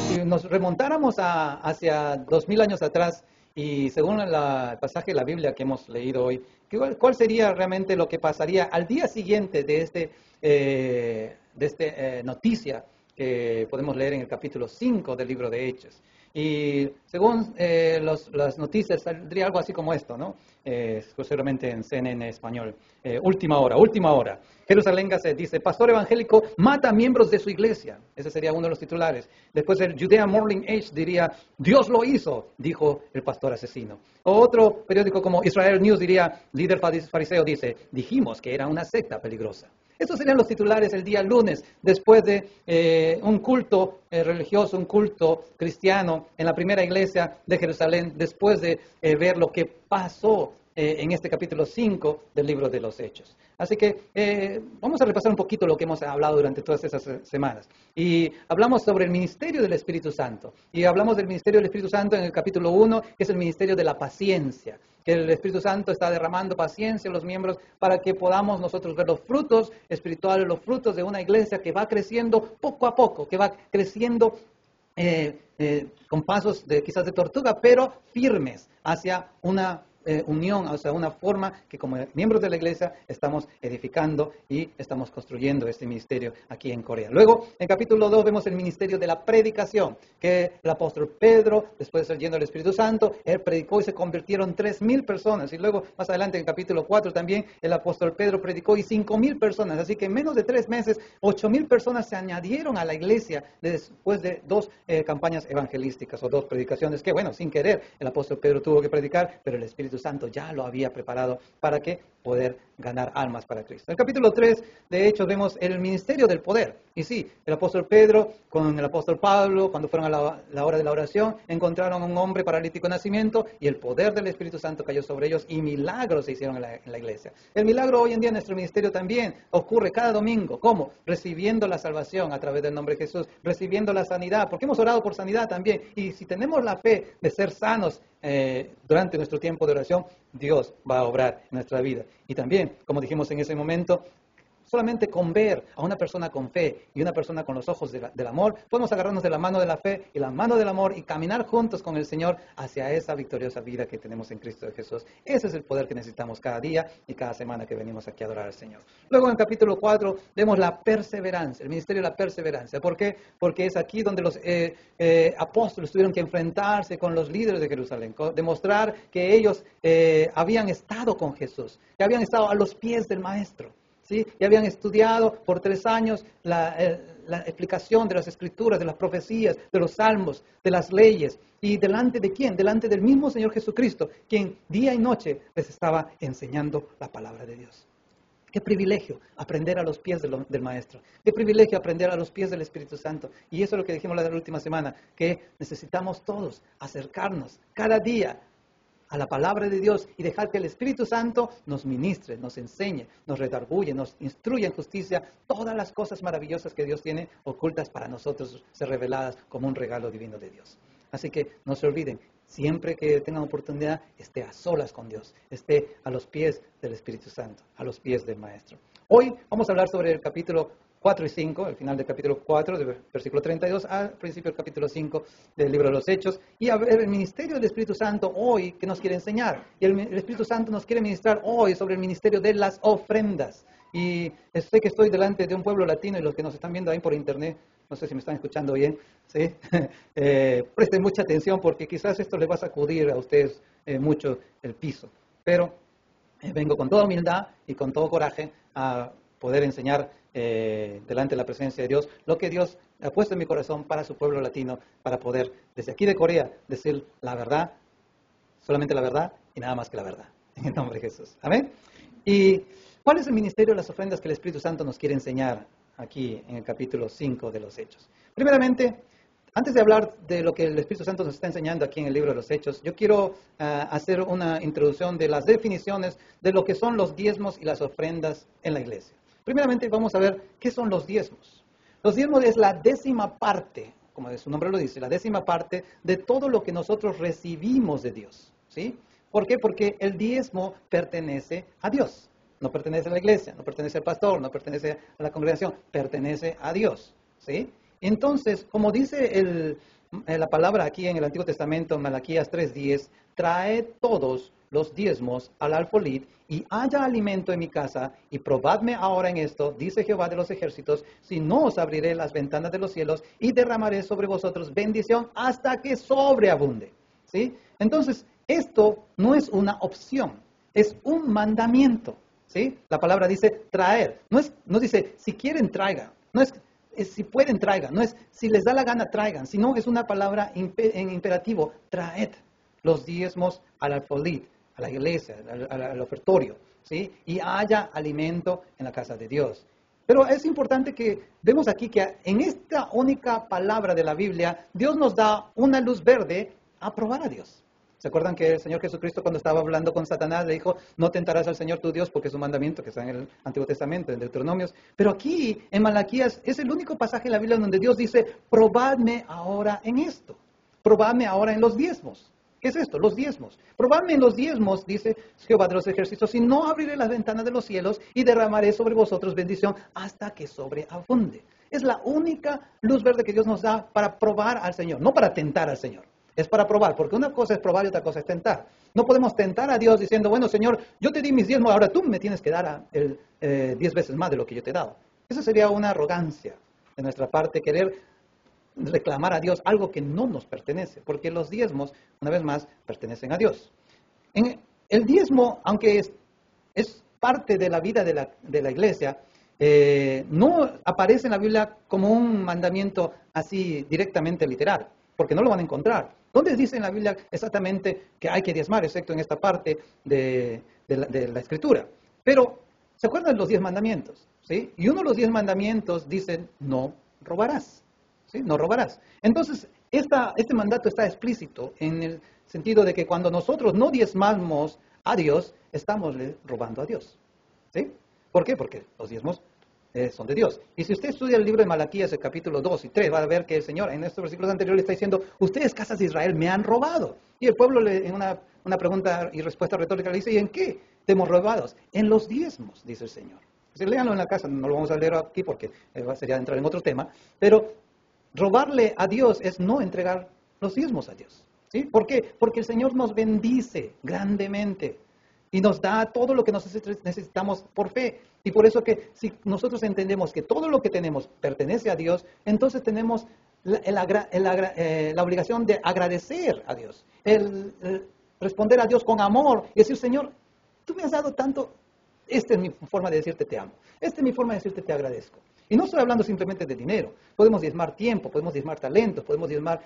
si nos remontáramos hacia 2000 años atrás, y según el pasaje de la Biblia que hemos leído hoy, ¿cuál sería realmente lo que pasaría al día siguiente de esta noticia que podemos leer en el capítulo 5 del libro de Hechos? Y según las noticias, saldría algo así como esto, ¿no? Seguramente en CNN español. Última hora, última hora. Jerusalén Gazette dice: pastor evangélico mata a miembros de su iglesia. Ese sería uno de los titulares. Después el Judea Morning Age diría: Dios lo hizo, dijo el pastor asesino. O otro periódico como Israel News diría: líder fariseo dice: dijimos que era una secta peligrosa. Estos serían los titulares el día lunes, después de un culto religioso, un culto cristiano en la primera iglesia de Jerusalén, después de ver lo que pasó en este capítulo 5 del libro de los Hechos. Así que vamos a repasar un poquito lo que hemos hablado durante todas esas semanas. Y hablamos sobre el ministerio del Espíritu Santo. Y hablamos del ministerio del Espíritu Santo en el capítulo 1, que es el ministerio de la paciencia. Que el Espíritu Santo está derramando paciencia en los miembros para que podamos nosotros ver los frutos espirituales, los frutos de una iglesia que va creciendo poco a poco, que va creciendo con pasos quizás de tortuga, pero firmes hacia una unión, o sea, una forma que como miembros de la iglesia estamos edificando y estamos construyendo este ministerio aquí en Corea. Luego, en capítulo 2 vemos el ministerio de la predicación, que el apóstol Pedro, después de ser lleno del Espíritu Santo, él predicó y se convirtieron 3,000 personas. Y luego, más adelante, en capítulo 4 también, el apóstol Pedro predicó y 5,000 personas. Así que en menos de 3 meses, 8,000 personas se añadieron a la iglesia después de 2 campañas evangelísticas o 2 predicaciones que, bueno, sin querer, el apóstol Pedro tuvo que predicar, pero el Espíritu Santo ya lo había preparado para que poder ganar almas para Cristo. En el capítulo 3, de hecho, vemos el ministerio del poder. Y sí, el apóstol Pedro con el apóstol Pablo, cuando fueron a la hora de la oración, encontraron a un hombre paralítico de nacimiento y el poder del Espíritu Santo cayó sobre ellos y milagros se hicieron en la iglesia. El milagro hoy en día en nuestro ministerio también ocurre cada domingo. ¿Cómo? Recibiendo la salvación a través del nombre de Jesús, recibiendo la sanidad, porque hemos orado por sanidad también. Y si tenemos la fe de ser sanos durante nuestro tiempo de oración, Dios va a obrar en nuestra vida. Y también, como dijimos en ese momento, solamente con ver a una persona con fe y una persona con los ojos del amor, podemos agarrarnos de la mano de la fe y la mano del amor y caminar juntos con el Señor hacia esa victoriosa vida que tenemos en Cristo Jesús. Ese es el poder que necesitamos cada día y cada semana que venimos aquí a adorar al Señor. Luego en el capítulo 4 vemos la perseverancia, el ministerio de la perseverancia. ¿Por qué? Porque es aquí donde los apóstoles tuvieron que enfrentarse con los líderes de Jerusalén, demostrar que ellos habían estado con Jesús, que habían estado a los pies del Maestro. ¿Sí? Y habían estudiado por 3 años la explicación de las escrituras, de las profecías, de los salmos, de las leyes. ¿Y delante de quién? Delante del mismo Señor Jesucristo, quien día y noche les estaba enseñando la palabra de Dios. Qué privilegio aprender a los pies del Maestro. Qué privilegio aprender a los pies del Espíritu Santo. Y eso es lo que dijimos la última semana, que necesitamos todos acercarnos cada día a la palabra de Dios y dejar que el Espíritu Santo nos ministre, nos enseñe, nos redarguye, nos instruya en justicia, todas las cosas maravillosas que Dios tiene ocultas para nosotros, ser reveladas como un regalo divino de Dios. Así que no se olviden, siempre que tengan oportunidad, esté a solas con Dios, esté a los pies del Espíritu Santo, a los pies del Maestro. Hoy vamos a hablar sobre el capítulo 4 y 5, el final del capítulo 4, del versículo 32, al principio del capítulo 5 del libro de los Hechos, y a ver el ministerio del Espíritu Santo hoy que nos quiere enseñar. Y el Espíritu Santo nos quiere ministrar hoy sobre el ministerio de las ofrendas. Y sé que estoy delante de un pueblo latino y los que nos están viendo ahí por internet, no sé si me están escuchando bien, ¿sí? Presten mucha atención porque quizás esto les va a sacudir a ustedes mucho el piso. Pero vengo con toda humildad y con todo coraje a poder enseñar delante de la presencia de Dios lo que Dios ha puesto en mi corazón para su pueblo latino, para poder desde aquí de Corea decir la verdad, solamente la verdad y nada más que la verdad, en el nombre de Jesús. Amén. ¿Y cuál es el ministerio de las ofrendas que el Espíritu Santo nos quiere enseñar aquí en el capítulo 5 de los Hechos? Primeramente, antes de hablar de lo que el Espíritu Santo nos está enseñando aquí en el libro de los Hechos, yo quiero hacer una introducción de las definiciones de lo que son los diezmos y las ofrendas en la iglesia. Primeramente vamos a ver qué son los diezmos. Los diezmos es la 10ª parte, como su nombre lo dice, la 10ª parte de todo lo que nosotros recibimos de Dios. ¿Sí? ¿Por qué? Porque el diezmo pertenece a Dios. No pertenece a la iglesia, no pertenece al pastor, no pertenece a la congregación, pertenece a Dios. ¿Sí? Entonces, como dice la palabra aquí en el Antiguo Testamento, Malaquías 3:10, traed todos los diezmos al alfolí y haya alimento en mi casa, y probadme ahora en esto, dice Jehová de los ejércitos, si no os abriré las ventanas de los cielos y derramaré sobre vosotros bendición hasta que sobreabunde. ¿Sí? Entonces, esto no es una opción, es un mandamiento. ¿Sí? La palabra dice traer, no dice si quieren traigan, no es si pueden traigan, no es si les da la gana traigan, sino es una palabra en imperativo, traed los diezmos al alfolí, a la iglesia, al ofertorio, ¿sí? Y haya alimento en la casa de Dios. Pero es importante que vemos aquí que en esta única palabra de la Biblia, Dios nos da una luz verde a probar a Dios. ¿Se acuerdan que el Señor Jesucristo cuando estaba hablando con Satanás le dijo, no tentarás al Señor tu Dios porque es un mandamiento que está en el Antiguo Testamento, en Deuteronomios? Pero aquí, en Malaquías, es el único pasaje en la Biblia donde Dios dice, probadme ahora en esto, probadme ahora en los diezmos. ¿Qué es esto? Los diezmos. Probadme en los diezmos, dice Jehová de los ejércitos, si no abriré las ventanas de los cielos y derramaré sobre vosotros bendición hasta que sobreabunde. Es la única luz verde que Dios nos da para probar al Señor, no para tentar al Señor. Es para probar, porque una cosa es probar y otra cosa es tentar. No podemos tentar a Dios diciendo, bueno, Señor, yo te di mis diezmos, ahora tú me tienes que dar 10 veces más de lo que yo te he dado. Esa sería una arrogancia de nuestra parte, querer reclamar a Dios algo que no nos pertenece, porque los diezmos, una vez más, pertenecen a Dios. El diezmo, aunque es parte de la vida de la iglesia, no aparece en la Biblia como un mandamiento así directamente literal, porque no lo van a encontrar. ¿Dónde dice en la Biblia exactamente que hay que diezmar, excepto en esta parte de la Escritura? Pero, ¿se acuerdan de los 10 mandamientos? ¿Sí? Y uno de los 10 mandamientos dice, no robarás. ¿Sí? No robarás. Entonces, este mandato está explícito en el sentido de que cuando nosotros no diezmamos a Dios, estamos robando a Dios. ¿Sí? ¿Por qué? Porque los diezmos son de Dios. Y si usted estudia el libro de Malaquías, el capítulo 2 y 3, va a ver que el Señor en estos versículos anteriores está diciendo, ustedes, casas de Israel, me han robado. Y el pueblo, en una pregunta y respuesta retórica, le dice, ¿y en qué te hemos robado? En los diezmos, dice el Señor. Si léanlo en la casa, no lo vamos a leer aquí porque sería entrar en otro tema, pero robarle a Dios es no entregar los diezmos a Dios. ¿Sí? ¿Por qué? Porque el Señor nos bendice grandemente y nos da todo lo que necesitamos por fe. Y por eso que si nosotros entendemos que todo lo que tenemos pertenece a Dios, entonces tenemos la obligación de agradecer a Dios, el responder a Dios con amor y decir, Señor, tú me has dado tanto, esta es mi forma de decirte te amo, esta es mi forma de decirte te agradezco. Y no estoy hablando simplemente de dinero, podemos diezmar tiempo, podemos diezmar talentos, podemos diezmar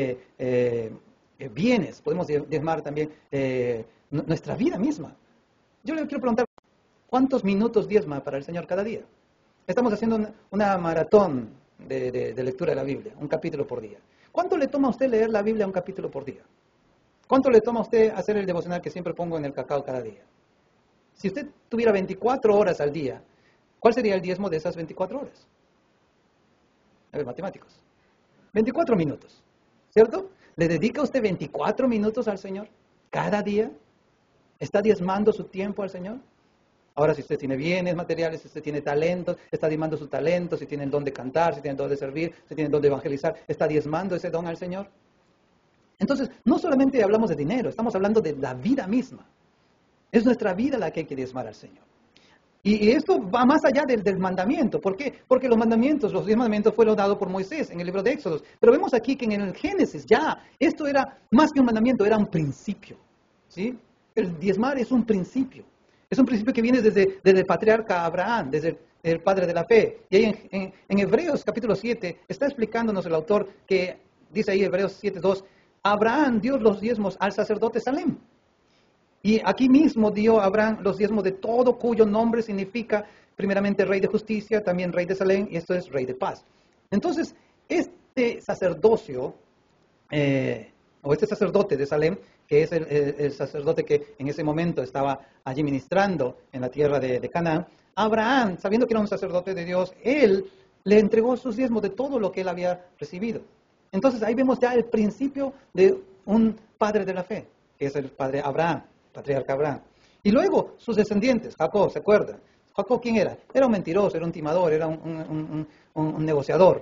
bienes, podemos diezmar también nuestra vida misma. Yo le quiero preguntar, ¿cuántos minutos diezma para el Señor cada día? Estamos haciendo una maratón de lectura de la Biblia, un capítulo por día. ¿Cuánto le toma a usted leer la Biblia un capítulo por día? ¿Cuánto le toma a usted hacer el devocional que siempre pongo en el cacao cada día? Si usted tuviera 24 horas al día, ¿cuál sería el diezmo de esas 24 horas? A ver, matemáticos. 24 minutos, ¿cierto? ¿Le dedica usted 24 minutos al Señor cada día? ¿Está diezmando su tiempo al Señor? Ahora, si usted tiene bienes materiales, si usted tiene talentos, está diezmando su talento, si tiene el don de cantar, si tiene el don de servir, si tiene el don de evangelizar, ¿está diezmando ese don al Señor? Entonces, no solamente hablamos de dinero, estamos hablando de la vida misma. Es nuestra vida la que hay que diezmar al Señor. Y esto va más allá del mandamiento. ¿Por qué? Porque los 10 mandamientos fueron dados por Moisés en el libro de Éxodos. Pero vemos aquí que en el Génesis ya, esto era más que un mandamiento, era un principio. ¿Sí? El diezmar es un principio. Es un principio que viene desde el patriarca Abraham, desde el padre de la fe. Y ahí en Hebreos capítulo 7 está explicándonos el autor que dice ahí Hebreos 7:2, Abraham dio los diezmos al sacerdote Salem. Y aquí mismo dio Abraham los diezmos de todo cuyo nombre significa primeramente rey de justicia, también rey de Salem, y esto es rey de paz. Entonces, este sacerdocio, o este sacerdote de Salem, que es el sacerdote que en ese momento estaba allí ministrando en la tierra de Canaán, Abraham, sabiendo que era un sacerdote de Dios, él le entregó sus diezmos de todo lo que él había recibido. Entonces ahí vemos ya el principio de un padre de la fe, que es el padre Abraham, patriarca Abraham. Y luego sus descendientes, Jacob, ¿se acuerdan? Jacob, ¿quién era? Era un mentiroso, era un timador, era un negociador.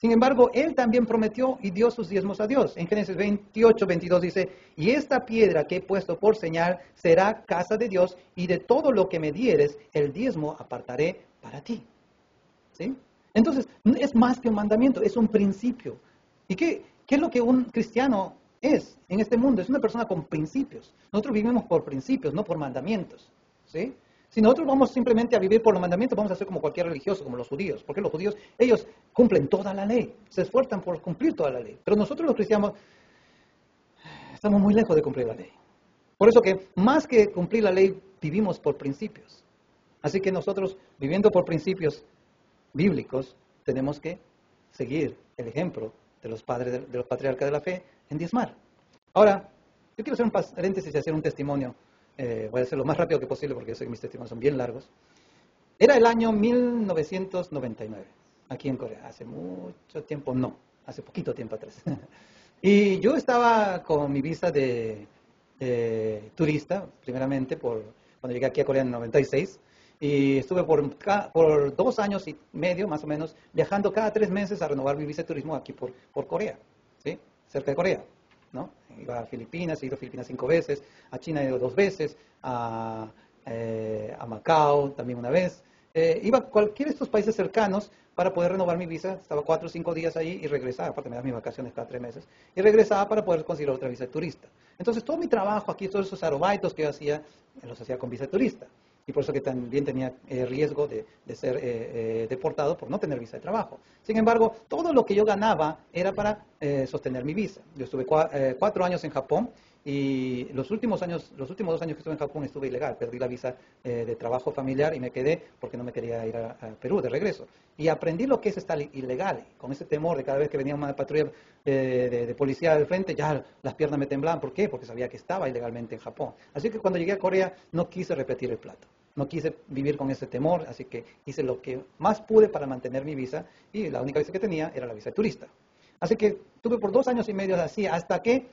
Sin embargo, él también prometió y dio sus diezmos a Dios. En Génesis 28, 22 dice, y esta piedra que he puesto por señal será casa de Dios, y de todo lo que me dieres, el diezmo apartaré para ti. ¿Sí? Entonces, es más que un mandamiento, es un principio. ¿Y qué es lo que un cristiano es en este mundo? Es una persona con principios. Nosotros vivimos por principios, no por mandamientos. ¿Sí? Si nosotros vamos simplemente a vivir por los mandamientos, vamos a ser como cualquier religioso, como los judíos. Porque los judíos, ellos cumplen toda la ley, se esfuerzan por cumplir toda la ley. Pero nosotros los cristianos estamos muy lejos de cumplir la ley. Por eso que más que cumplir la ley, vivimos por principios. Así que nosotros, viviendo por principios bíblicos, tenemos que seguir el ejemplo de los padres, de los patriarcas de la fe en diezmar. Ahora, yo quiero hacer un paréntesis y hacer un testimonio. Voy a hacerlo lo más rápido que posible porque yo sé que mis testimonios son bien largos. Era el año 1999, aquí en Corea. Hace mucho tiempo, no, hace poquito tiempo atrás. Y yo estaba con mi visa de turista, primeramente, cuando llegué aquí a Corea en 96. Y estuve por 2 años y medio, más o menos, viajando cada 3 meses a renovar mi visa de turismo aquí por Corea, ¿sí? Cerca de Corea, ¿no? Iba a Filipinas, he ido a Filipinas 5 veces, a China he ido 2 veces, a Macao también una vez. Iba a cualquiera de estos países cercanos para poder renovar mi visa. Estaba 4 o 5 días ahí y regresaba, aparte me daban mis vacaciones cada 3 meses, y regresaba para poder conseguir otra visa de turista. Entonces todo mi trabajo aquí, todos esos arobaitos que yo hacía, los hacía con visa de turista. Y por eso que también tenía riesgo de ser deportado por no tener visa de trabajo. Sin embargo, todo lo que yo ganaba era para sostener mi visa. Yo estuve 4 años en Japón y los últimos 2 años que estuve en Japón estuve ilegal. Perdí la visa de trabajo familiar y me quedé porque no me quería ir a Perú de regreso. Y aprendí lo que es estar ilegal, con ese temor de cada vez que venía una patrulla de policía del frente, ya las piernas me temblaban. ¿Por qué? Porque sabía que estaba ilegalmente en Japón. Así que cuando llegué a Corea no quise repetir el plato. No quise vivir con ese temor, así que hice lo que más pude para mantener mi visa y la única visa que tenía era la visa de turista. Así que tuve por 2 años y medio así hasta que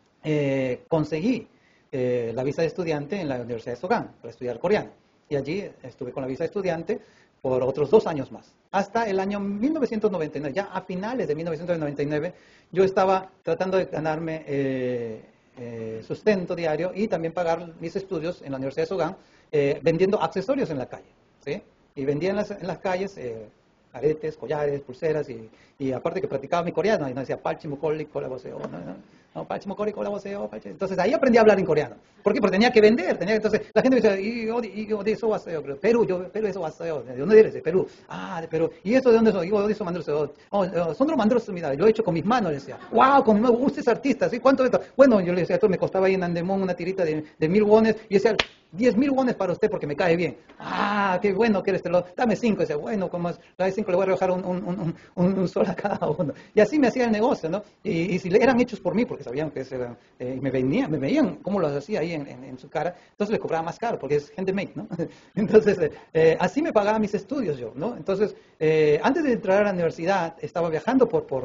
conseguí la visa de estudiante en la Universidad de Sogang para estudiar coreano. Y allí estuve con la visa de estudiante por otros 2 años más. Hasta el año 1999, ya a finales de 1999, yo estaba tratando de ganarme sustento diario y también pagar mis estudios en la Universidad de Sogang, vendiendo accesorios en la calle, ¿sí? Y vendía en las calles aretes, collares, pulseras, y aparte que practicaba mi coreano, y no decía palchimukoli, kolaboseo, no, palchimukoli, kolaboseo, entonces ahí aprendí a hablar en coreano. ¿Por qué? Porque tenía que vender, entonces la gente me decía, y de eso waseo, Perú, Perú eso waseo, ¿de dónde eres? De Perú. Ah, de Perú. ¿Y eso de dónde soy? Yo de eso mandroseo. Son los mandros, mira, lo he hecho con mis manos, le decía. Wow, con mis manos, usted es artista, ¿sí? ¿Cuánto de esto? Bueno, yo le decía, esto me costaba ahí en Andemón una tirita de 1.000 wones, y decía, 10.000 wones para usted porque me cae bien. Ah, qué bueno que eres, dame 5. Decía, bueno, como la 5 le voy a rebajar un sol a cada uno. Y así me hacía el negocio, ¿no? Y si eran hechos por mí, porque sabían que eran, me veían cómo los hacía ahí en su cara, entonces le cobraba más caro, porque es handmade, ¿no? Entonces, así me pagaba mis estudios yo, ¿no? Entonces, antes de entrar a la universidad, estaba viajando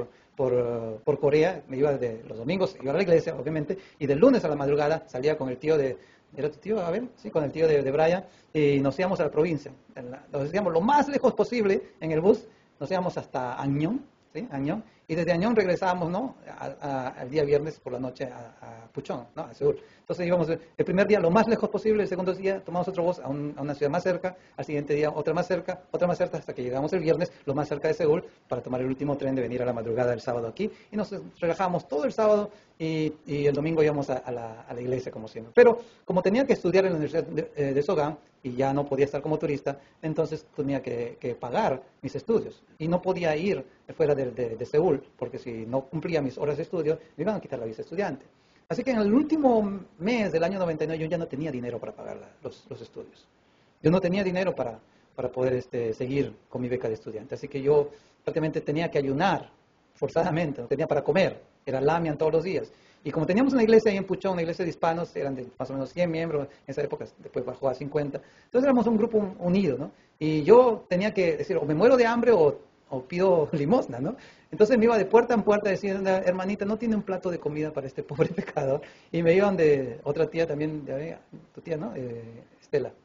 por Corea, me iba los domingos, iba a la iglesia, obviamente, y del lunes a la madrugada salía con el tío ¿era tu tío? A ver, sí, con el tío de Brian, y nos íbamos a la provincia. Nos íbamos lo más lejos posible en el bus, nos íbamos hasta Añón, ¿sí? Añón, y desde Añón regresábamos, ¿no? Al día viernes por la noche a Puchón, ¿no? A Seúl. Entonces íbamos el primer día lo más lejos posible, el segundo día tomamos otro bus a una ciudad más cerca, al siguiente día otra más cerca, hasta que llegamos el viernes lo más cerca de Seúl para tomar el último tren de venir a la madrugada del sábado aquí. Y nos relajábamos todo el sábado y el domingo íbamos a la iglesia como siempre. Pero como tenía que estudiar en la Universidad de Sogang y ya no podía estar como turista, entonces tenía que pagar mis estudios. Y no podía ir fuera de Seúl, porque si no cumplía mis horas de estudio, me iban a quitar la visa de estudiante. Así que en el último mes del año 99 yo ya no tenía dinero para pagar los estudios. Yo no tenía dinero para poder seguir con mi beca de estudiante. Así que yo prácticamente tenía que ayunar forzadamente, no tenía para comer. Era lamian todos los días. Y como teníamos una iglesia ahí en Puchón, una iglesia de hispanos, eran de más o menos 100 miembros, en esa época después bajó a 50. Entonces éramos un grupo unido, ¿no? Y yo tenía que decir, o me muero de hambre o pido limosna, ¿no? Entonces me iba de puerta en puerta diciendo, hermanita, ¿no tiene un plato de comida para este pobre pecador? Y me iban de otra tía también, tu tía, ¿no? Estela.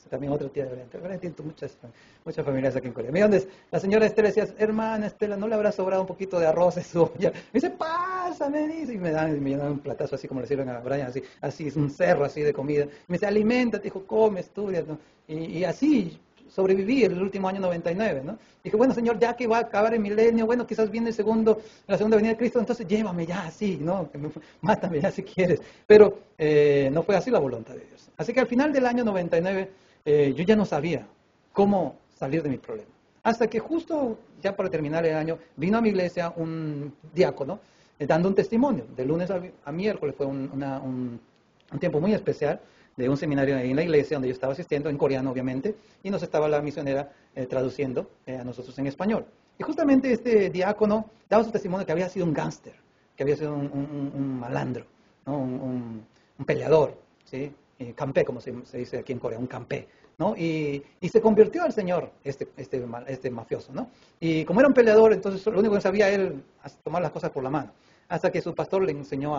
También otra tía de Oriente. Tiene muchas familias aquí en Corea. Mira, donde la señora Estela decía, hermana Estela, ¿no le habrá sobrado un poquito de arroz en su olla? Me dice, pásame, dice, y me dan un platazo así como le sirven a Brian, así es un cerro así de comida. Me dice, aliméntate, hijo, come, estudia, ¿no? Y así sobreviví el último año 99, ¿no? Dije, bueno, Señor, ya que va a acabar el milenio, bueno, quizás viene la segunda venida de Cristo, entonces llévame ya así, ¿no? Mátame ya si quieres. Pero no fue así la voluntad de Dios. Así que al final del año 99, yo ya no sabía cómo salir de mi problema. Hasta que justo ya para terminar el año, vino a mi iglesia un diácono dando un testimonio. De lunes a miércoles fue un tiempo muy especial de un seminario ahí en la iglesia donde yo estaba asistiendo, en coreano obviamente, y nos estaba la misionera traduciendo a nosotros en español. Y justamente este diácono daba su testimonio que había sido un gángster, que había sido un malandro, ¿no? un peleador, ¿sí? Campé, como se dice aquí en Corea, un campé, ¿no? Y se convirtió al Señor, este mafioso, ¿no? Y como era un peleador, entonces lo único que sabía él es tomar las cosas por la mano, hasta que su pastor le enseñó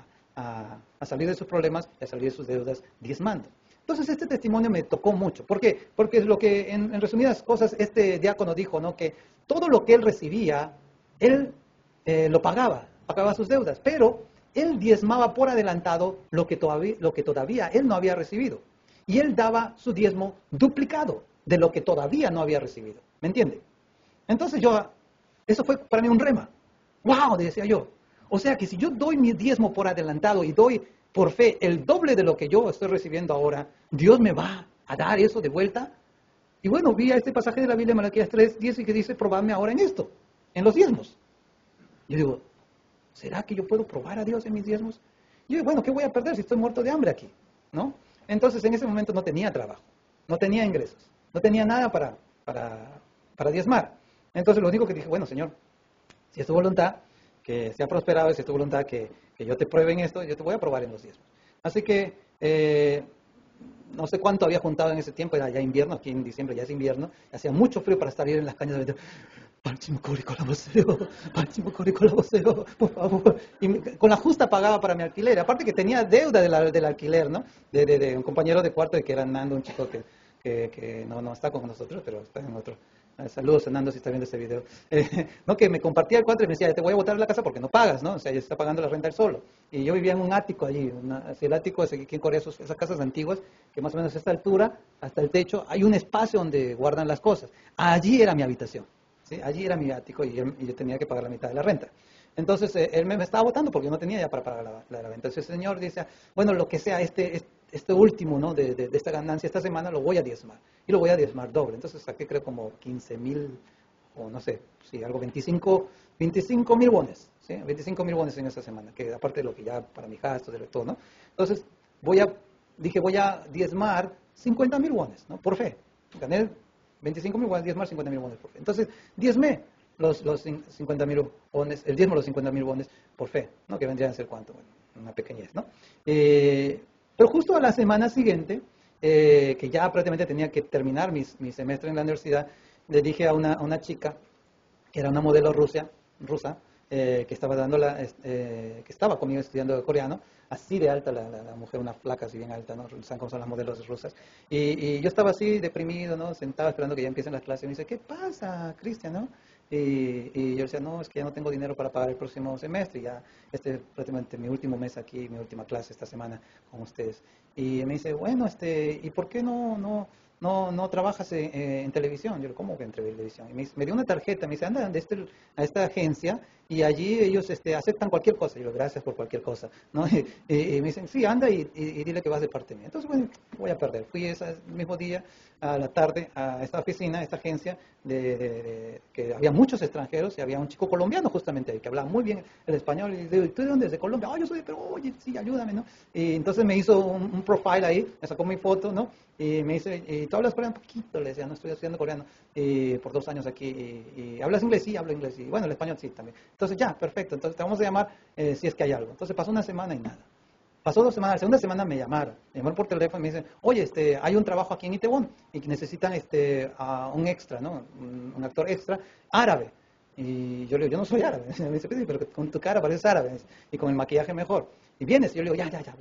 a salir de sus problemas y a salir de sus deudas diezmando. Entonces este testimonio me tocó mucho. ¿Por qué? Porque es lo que, en resumidas cosas, este diácono dijo, ¿no? Que todo lo que él recibía, él lo pagaba sus deudas, pero él diezmaba por adelantado lo que todavía él no había recibido. Y él daba su diezmo duplicado de lo que todavía no había recibido. ¿Me entiende? Entonces eso fue para mí un rema. ¡Wow! Decía yo. O sea que si yo doy mi diezmo por adelantado y doy por fe el doble de lo que yo estoy recibiendo ahora, Dios me va a dar eso de vuelta. Y bueno, vi a este pasaje de la Biblia, Malaquías 3:10, y que dice, probadme ahora en esto, en los diezmos. Yo digo, ¿será que yo puedo probar a Dios en mis diezmos? Y yo digo, bueno, ¿qué voy a perder si estoy muerto de hambre aquí? ¿No? Entonces en ese momento no tenía trabajo, no tenía ingresos, no tenía nada para diezmar. Entonces lo único que dije, bueno, Señor, si es tu voluntad, que sea prosperado, si es tu voluntad que yo te pruebe en esto, yo te voy a probar en los diezmos. Así que no sé cuánto había juntado en ese tiempo, era ya invierno, aquí en diciembre ya es invierno, hacía mucho frío para salir en las cañas de Panchimocori colaboceo, Panchimocori colaboceo, por favor. Y con la justa pagaba para mi alquiler, aparte que tenía deuda del alquiler, ¿no? De un compañero de cuarto que era Nando, un chico que no está con nosotros, pero está en otro. Saludos, Nando, si está viendo este video. No, que me compartía el cuarto y me decía, te voy a botar de la casa porque no pagas, ¿no? O sea, ya está pagando la renta él solo. Y yo vivía en un ático allí. Así el ático es aquí en Corea, esas casas antiguas, que más o menos a esta altura, hasta el techo, hay un espacio donde guardan las cosas. Allí era mi habitación, ¿sí? Allí era mi ático y yo tenía que pagar la mitad de la renta. Entonces, él me estaba votando porque yo no tenía ya para pagar la renta. Entonces el señor dice, bueno, lo que sea, este último, ¿no? de esta ganancia esta semana lo voy a diezmar. Y lo voy a diezmar doble. Entonces saqué creo como 15,000, o no sé, sí, algo 25,000 wones, ¿sí? 25,000 wones en esa semana, que aparte de lo que ya para mi gastos, de todo, ¿no? Entonces dije, voy a diezmar 50,000 wones, ¿no? Por fe. Gané 25,000 wones, diezmar 50,000 wones por fe. Entonces, diezmé los 50,000 wones, el diezmo de los 50,000 wones por fe, ¿no? Que vendrían a ser cuánto, bueno, una pequeñez, ¿no? Pero justo a la semana siguiente, que ya prácticamente tenía que terminar mi semestre en la universidad, le dije a una chica, que era una modelo rusa, que estaba conmigo estudiando coreano, así de alta la mujer, una flaca así bien alta, ¿no? ¿Saben cómo son las modelos rusas? Y yo estaba así deprimido, ¿no? Sentado esperando que ya empiecen las clases. Y me dice, ¿qué pasa, Cristian, no? Y yo decía, no, es que ya no tengo dinero para pagar el próximo semestre, ya este es prácticamente mi último mes aquí, mi última clase esta semana con ustedes. Y me dice, bueno, ¿y por qué no trabajas en televisión? Yo le digo, ¿cómo que en televisión? Y me dio una tarjeta, me dice, anda a esta agencia y allí ellos aceptan cualquier cosa. Y yo le digo, gracias por cualquier cosa, ¿no? Y me dicen, sí, anda y dile que vas de parte mía. Entonces, bueno, voy a perder. Fui ese mismo día a la tarde a esta oficina, a esta agencia, que había muchos extranjeros y había un chico colombiano justamente ahí, que hablaba muy bien el español. Y le digo, ¿tú de dónde? ¿De Colombia? Oh, yo soy, pero oye, sí, ayúdame, ¿no? Y entonces me hizo un profile ahí, me sacó mi foto, ¿no? Y me dice, ¿y tú hablas coreano? Poquito, le decía, no estoy estudiando coreano por 2 años aquí. Y ¿hablas inglés? Sí, hablo inglés. Y bueno, el español sí también. Entonces ya, perfecto. Entonces te vamos a llamar si es que hay algo. Entonces pasó una semana y nada. Pasó 2 semanas, la segunda semana me llamaron por teléfono y me dicen, oye, hay un trabajo aquí en Itaewon y que necesitan a un extra, ¿no? Un actor extra árabe. Y yo le digo, yo no soy árabe. Me dice, pero con tu cara pareces árabe y con el maquillaje mejor. Y vienes, y yo le digo, ya, voy.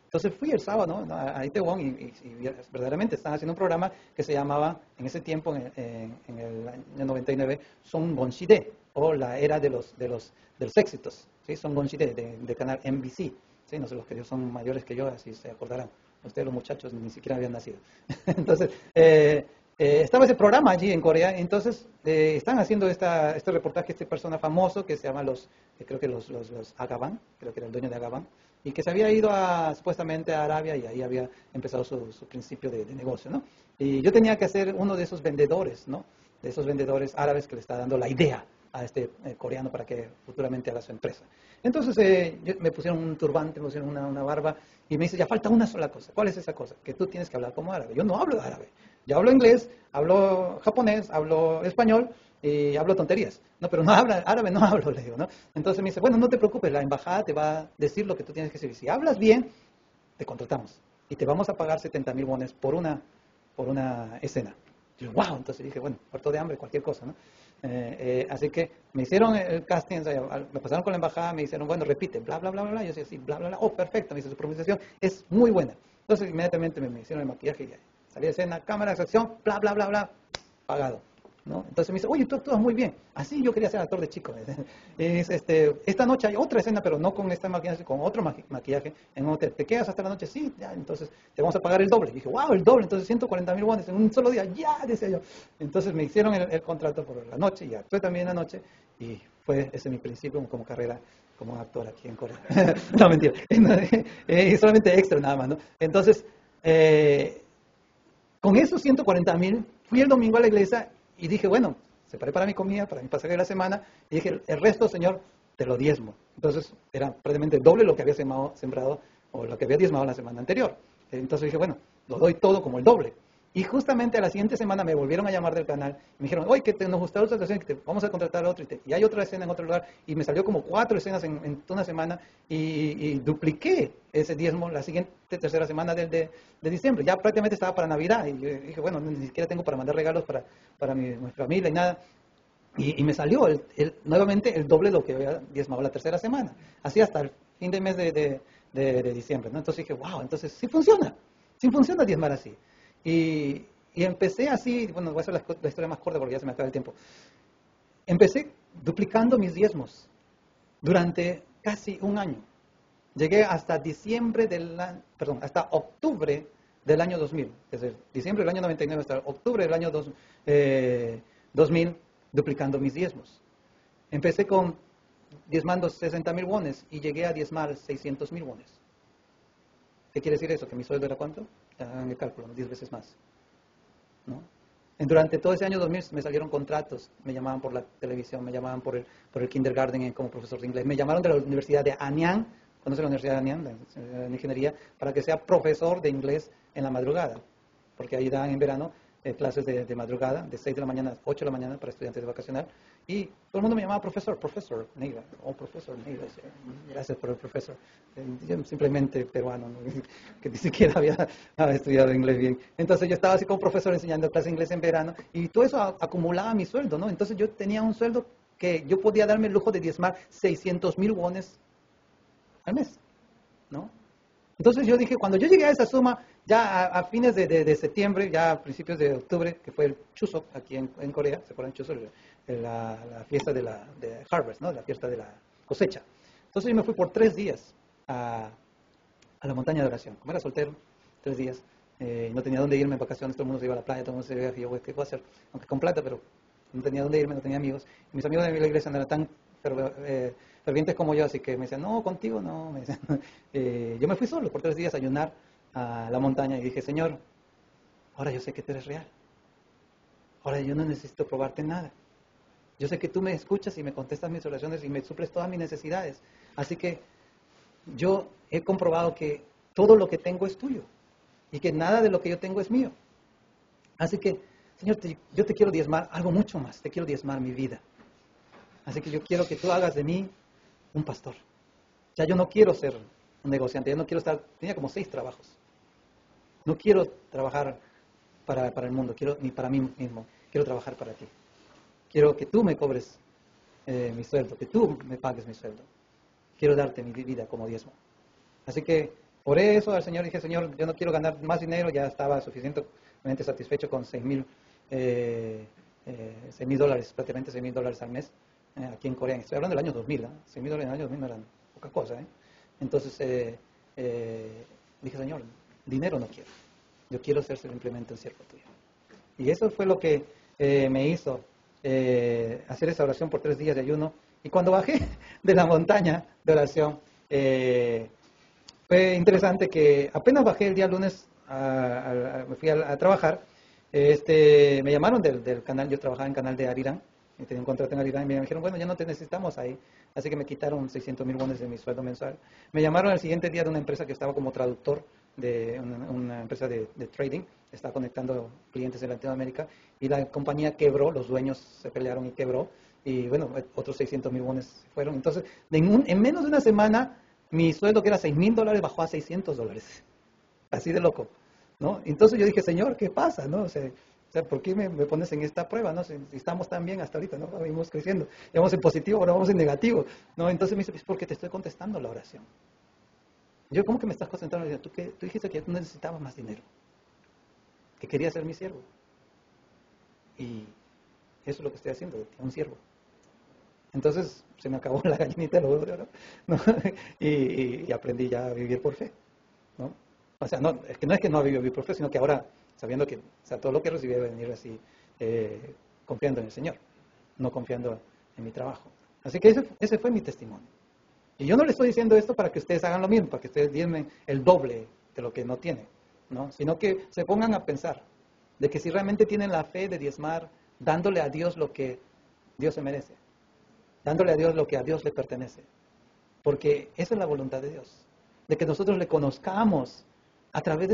Entonces fui el sábado, ¿no? A Itaewon y verdaderamente estaban haciendo un programa que se llamaba, en ese tiempo, en el año 99, Son Gonshide, o la era de los éxitos, ¿sí? Son Gonshide, de canal MBC, ¿sí? No sé, los que son mayores que yo, así se acordarán. Ustedes los muchachos ni siquiera habían nacido. Entonces, estaba ese programa allí en Corea, entonces están haciendo este reportaje, este persona famoso que se llama creo que los Agaban, creo que era el dueño de Agaban, y que se había ido supuestamente a Arabia y ahí había empezado su principio de negocio, ¿no? Y yo tenía que ser uno de esos vendedores, ¿no? De esos vendedores árabes que le está dando la idea a este coreano para que futuramente haga su empresa. Entonces me pusieron un turbante, me pusieron una barba y me dice, ya falta una sola cosa. ¿Cuál es esa cosa? Que tú tienes que hablar como árabe. Yo no hablo árabe. Yo hablo inglés, hablo japonés, hablo español y hablo tonterías. No, pero no habla árabe, no hablo, le digo, ¿no? Entonces me dice, bueno, no te preocupes, la embajada te va a decir lo que tú tienes que decir. Si hablas bien, te contratamos y te vamos a pagar 70,000 wones por una escena. Y yo, wow, entonces dije, bueno, muerto de hambre, cualquier cosa, ¿no? Así que me hicieron el casting, o sea, me pasaron con la embajada, me dijeron, bueno, repite, bla, bla, bla, bla, bla. Yo decía, sí, bla, bla, bla, oh, perfecto, me dice, su pronunciación es muy buena. Entonces inmediatamente me hicieron el maquillaje y salí de escena, cámara, acción, bla, bla, bla, bla, pagado, ¿no? Entonces me dice, oye, tú actúas muy bien. Así yo quería ser actor de chico. Esta noche hay otra escena, pero no con esta maquillaje, con otro maquillaje en un hotel. ¿Te quedas hasta la noche? Sí, ya, entonces te vamos a pagar el doble. Y dije, wow, el doble, entonces 140,000 wones en un solo día. Ya, decía yo. Entonces me hicieron el contrato por la noche y actué también la noche. Y fue ese mi principio como carrera como actor aquí en Corea. No, mentira. Solamente extra nada más, ¿no? Entonces, con esos 140,000, fui el domingo a la iglesia y dije, bueno, separé para mi comida, para mi pasaje de la semana, y dije, el resto, Señor, te lo diezmo. Entonces, era prácticamente doble lo que había sembrado o lo que había diezmado la semana anterior. Entonces dije, bueno, lo doy todo como el doble. Y justamente a la siguiente semana me volvieron a llamar del canal y me dijeron, oye, que nos gustó otra escena, que te vamos a contratar a otro. Y hay otra escena en otro lugar. Y me salió como 4 escenas en una semana y dupliqué ese diezmo la siguiente tercera semana de diciembre. Ya prácticamente estaba para Navidad. Y yo dije, bueno, ni siquiera tengo para mandar regalos para mi familia y nada. Y me salió nuevamente el doble de lo que había diezmado la tercera semana. Así hasta el fin de mes de diciembre, ¿no? Entonces dije, wow, entonces sí funciona diezmar así. Y empecé así, bueno, voy a hacer la historia más corta porque ya se me acaba el tiempo. Empecé duplicando mis diezmos durante casi un año. Llegué hasta hasta octubre del año 2000. Desde diciembre del año 99 hasta octubre del año 2000, duplicando mis diezmos. Empecé diezmando 60,000 wones y llegué a diezmar 600,000 wones. ¿Qué quiere decir eso? ¿Que mi sueldo era cuánto? Hagan el cálculo, 10 veces más, ¿no? Durante todo ese año 2000 me salieron contratos, me llamaban por la televisión, me llamaban por el kindergarten como profesor de inglés, me llamaron de la Universidad de Anyang, ¿conoce la Universidad de Anyang? En ingeniería, para que sea profesor de inglés en la madrugada, porque ahí dan en verano clases de madrugada, de 6 de la mañana a 8 de la mañana para estudiantes de vacacional, y todo el mundo me llamaba profesor Neiva, profesor Neiva, gracias por el profesor. Yo simplemente peruano, ¿no? Que ni siquiera había estudiado inglés bien. Entonces yo estaba así como profesor enseñando clases de inglés en verano, y todo eso acumulaba mi sueldo, ¿no? Entonces yo tenía un sueldo que yo podía darme el lujo de diezmar 600,000 wones al mes, ¿no? Entonces yo dije, cuando yo llegué a esa suma, ya a fines de septiembre, ya a principios de octubre, que fue el Chuseok aquí en Corea, ¿se acuerdan Chuseok? La fiesta de Harvest, ¿no? La fiesta de la cosecha. Entonces yo me fui por 3 días a la montaña de oración. Como era soltero, 3 días, no tenía dónde irme en vacaciones, todo el mundo se iba a la playa, todo el mundo se iba a viaje, yo, ¿qué puedo hacer? Aunque con plata, pero no tenía dónde irme, no tenía amigos. Y mis amigos de la iglesia no eran tan fervientes como yo, así que me decían, no, contigo no. Me decían, yo me fui solo por 3 días a ayunar a la montaña y dije, Señor, ahora yo sé que tú eres real. Ahora yo no necesito probarte nada. Yo sé que tú me escuchas y me contestas mis oraciones y me suples todas mis necesidades. Así que yo he comprobado que todo lo que tengo es tuyo y que nada de lo que yo tengo es mío. Así que, Señor, yo te quiero diezmar algo mucho más. Te quiero diezmar mi vida. Así que yo quiero que tú hagas de mí un pastor. Ya yo no quiero ser un negociante, ya no quiero tenía como 6 trabajos. No quiero trabajar para el mundo, ni para mí mismo, quiero trabajar para ti. Quiero que tú me cobres mi sueldo, que tú me pagues mi sueldo. Quiero darte mi vida como diezmo. Así que Oré eso al Señor, dije, Señor, yo no quiero ganar más dinero, ya estaba suficientemente satisfecho con $6,000, prácticamente $6,000 al mes, aquí en Corea. Estoy hablando del año 2000, ¿eh? $6,000 en el año 2000 no eran poca cosa, ¿eh? Entonces dije, Señor, dinero no quiero, yo quiero ser simplemente un siervo tuyo. Y eso fue lo que me hizo hacer esa oración por 3 días de ayuno. Y cuando bajé de la montaña de oración, fue interesante que apenas bajé el día lunes, me fui a trabajar, me llamaron del canal, yo trabajaba en canal de Arirang, y tenía un contrato en Arirang, y me dijeron, bueno, ya no te necesitamos ahí, así que me quitaron 600,000 wones de mi sueldo mensual. Me llamaron al siguiente día de una empresa que estaba como traductor, de una empresa de trading, estaba conectando clientes en Latinoamérica, y la compañía quebró, los dueños se pelearon y quebró, y bueno, otros 600,000 wones se fueron. Entonces, en menos de una semana, mi sueldo que era $6,000 bajó a $600. Así de loco, ¿no? Entonces yo dije, Señor, ¿qué pasa, no? O sea, ¿por qué me pones en esta prueba, no? Si estamos tan bien hasta ahorita, ¿no? Vamos creciendo. Vamos en positivo, ahora vamos en negativo, ¿no? Entonces me dice, es porque te estoy contestando la oración. Yo, ¿cómo que me estás contestando? Tú dijiste que tú necesitabas más dinero, que querías ser mi siervo. Y eso es lo que estoy haciendo, un siervo. Entonces se me acabó la gallinita de los huevos de oro, ¿no? Y aprendí ya a vivir por fe, ¿no? O sea, no es que no vivir por fe, sino que ahora, sabiendo que, o sea, todo lo que recibí debe venir así, confiando en el Señor, no confiando en mi trabajo. Así que ese fue mi testimonio. Y yo no le estoy diciendo esto para que ustedes hagan lo mismo, para que ustedes diezmen el doble de lo que no tienen, ¿no? Sino que se pongan a pensar de que si realmente tienen la fe de diezmar, dándole a Dios lo que Dios se merece, dándole a Dios lo que a Dios le pertenece. Porque esa es la voluntad de Dios, de que nosotros le conozcamos a través de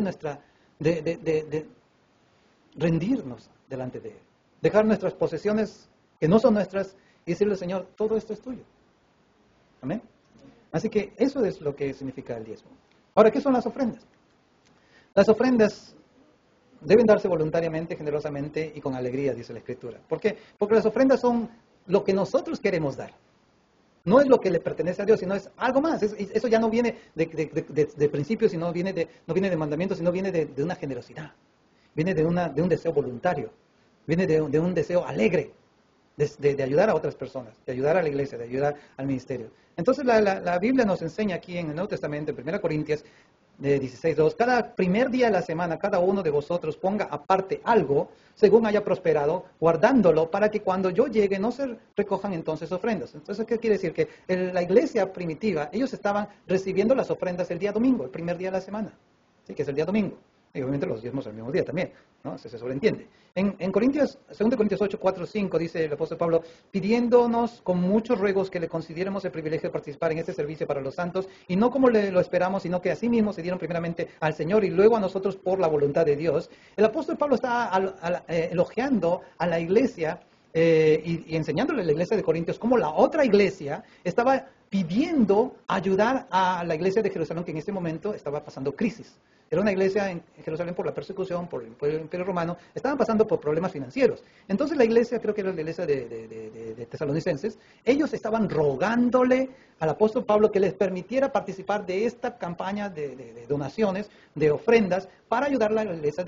de rendirnos delante de Él, dejar nuestras posesiones que no son nuestras y decirle, Señor, todo esto es tuyo. Amén. Así que eso es lo que significa el diezmo. Ahora, ¿qué son las ofrendas? Las ofrendas deben darse voluntariamente, generosamente y con alegría, dice la Escritura. ¿Por qué? Porque las ofrendas son lo que nosotros queremos dar. No es lo que le pertenece a Dios, sino es algo más. Eso ya no viene de principios, no viene de mandamientos, sino viene de una generosidad. Viene de un deseo voluntario. Viene de un deseo alegre de ayudar a otras personas, de ayudar a la iglesia, de ayudar al ministerio. Entonces la Biblia nos enseña aquí en el Nuevo Testamento, en 1 Corintios 16:2, cada primer día de la semana, cada uno de vosotros ponga aparte algo, según haya prosperado, guardándolo, para que cuando yo llegue no se recojan entonces ofrendas. Entonces, ¿qué quiere decir? Que la iglesia primitiva, ellos estaban recibiendo las ofrendas el día domingo, el primer día de la semana, ¿sí? Que es el día domingo. Y obviamente los diezmos al mismo día también, ¿no? Se sobreentiende. En 2 Corintios 8, 4, 5 dice el apóstol Pablo, pidiéndonos con muchos ruegos que le concediéramos el privilegio de participar en este servicio para los santos, y no como lo esperamos, sino que así mismo se dieron primeramente al Señor y luego a nosotros por la voluntad de Dios. El apóstol Pablo está elogiando a la iglesia y enseñándole a la iglesia de Corintios cómo la otra iglesia estaba pidiendo ayudar a la iglesia de Jerusalén, que en este momento estaba pasando crisis. Era una iglesia en Jerusalén por la persecución, por el Imperio Romano, estaban pasando por problemas financieros. Entonces la iglesia, creo que era la iglesia de Tesalonicenses, ellos estaban rogándole al apóstol Pablo que les permitiera participar de esta campaña de donaciones, de ofrendas, para ayudar a la iglesia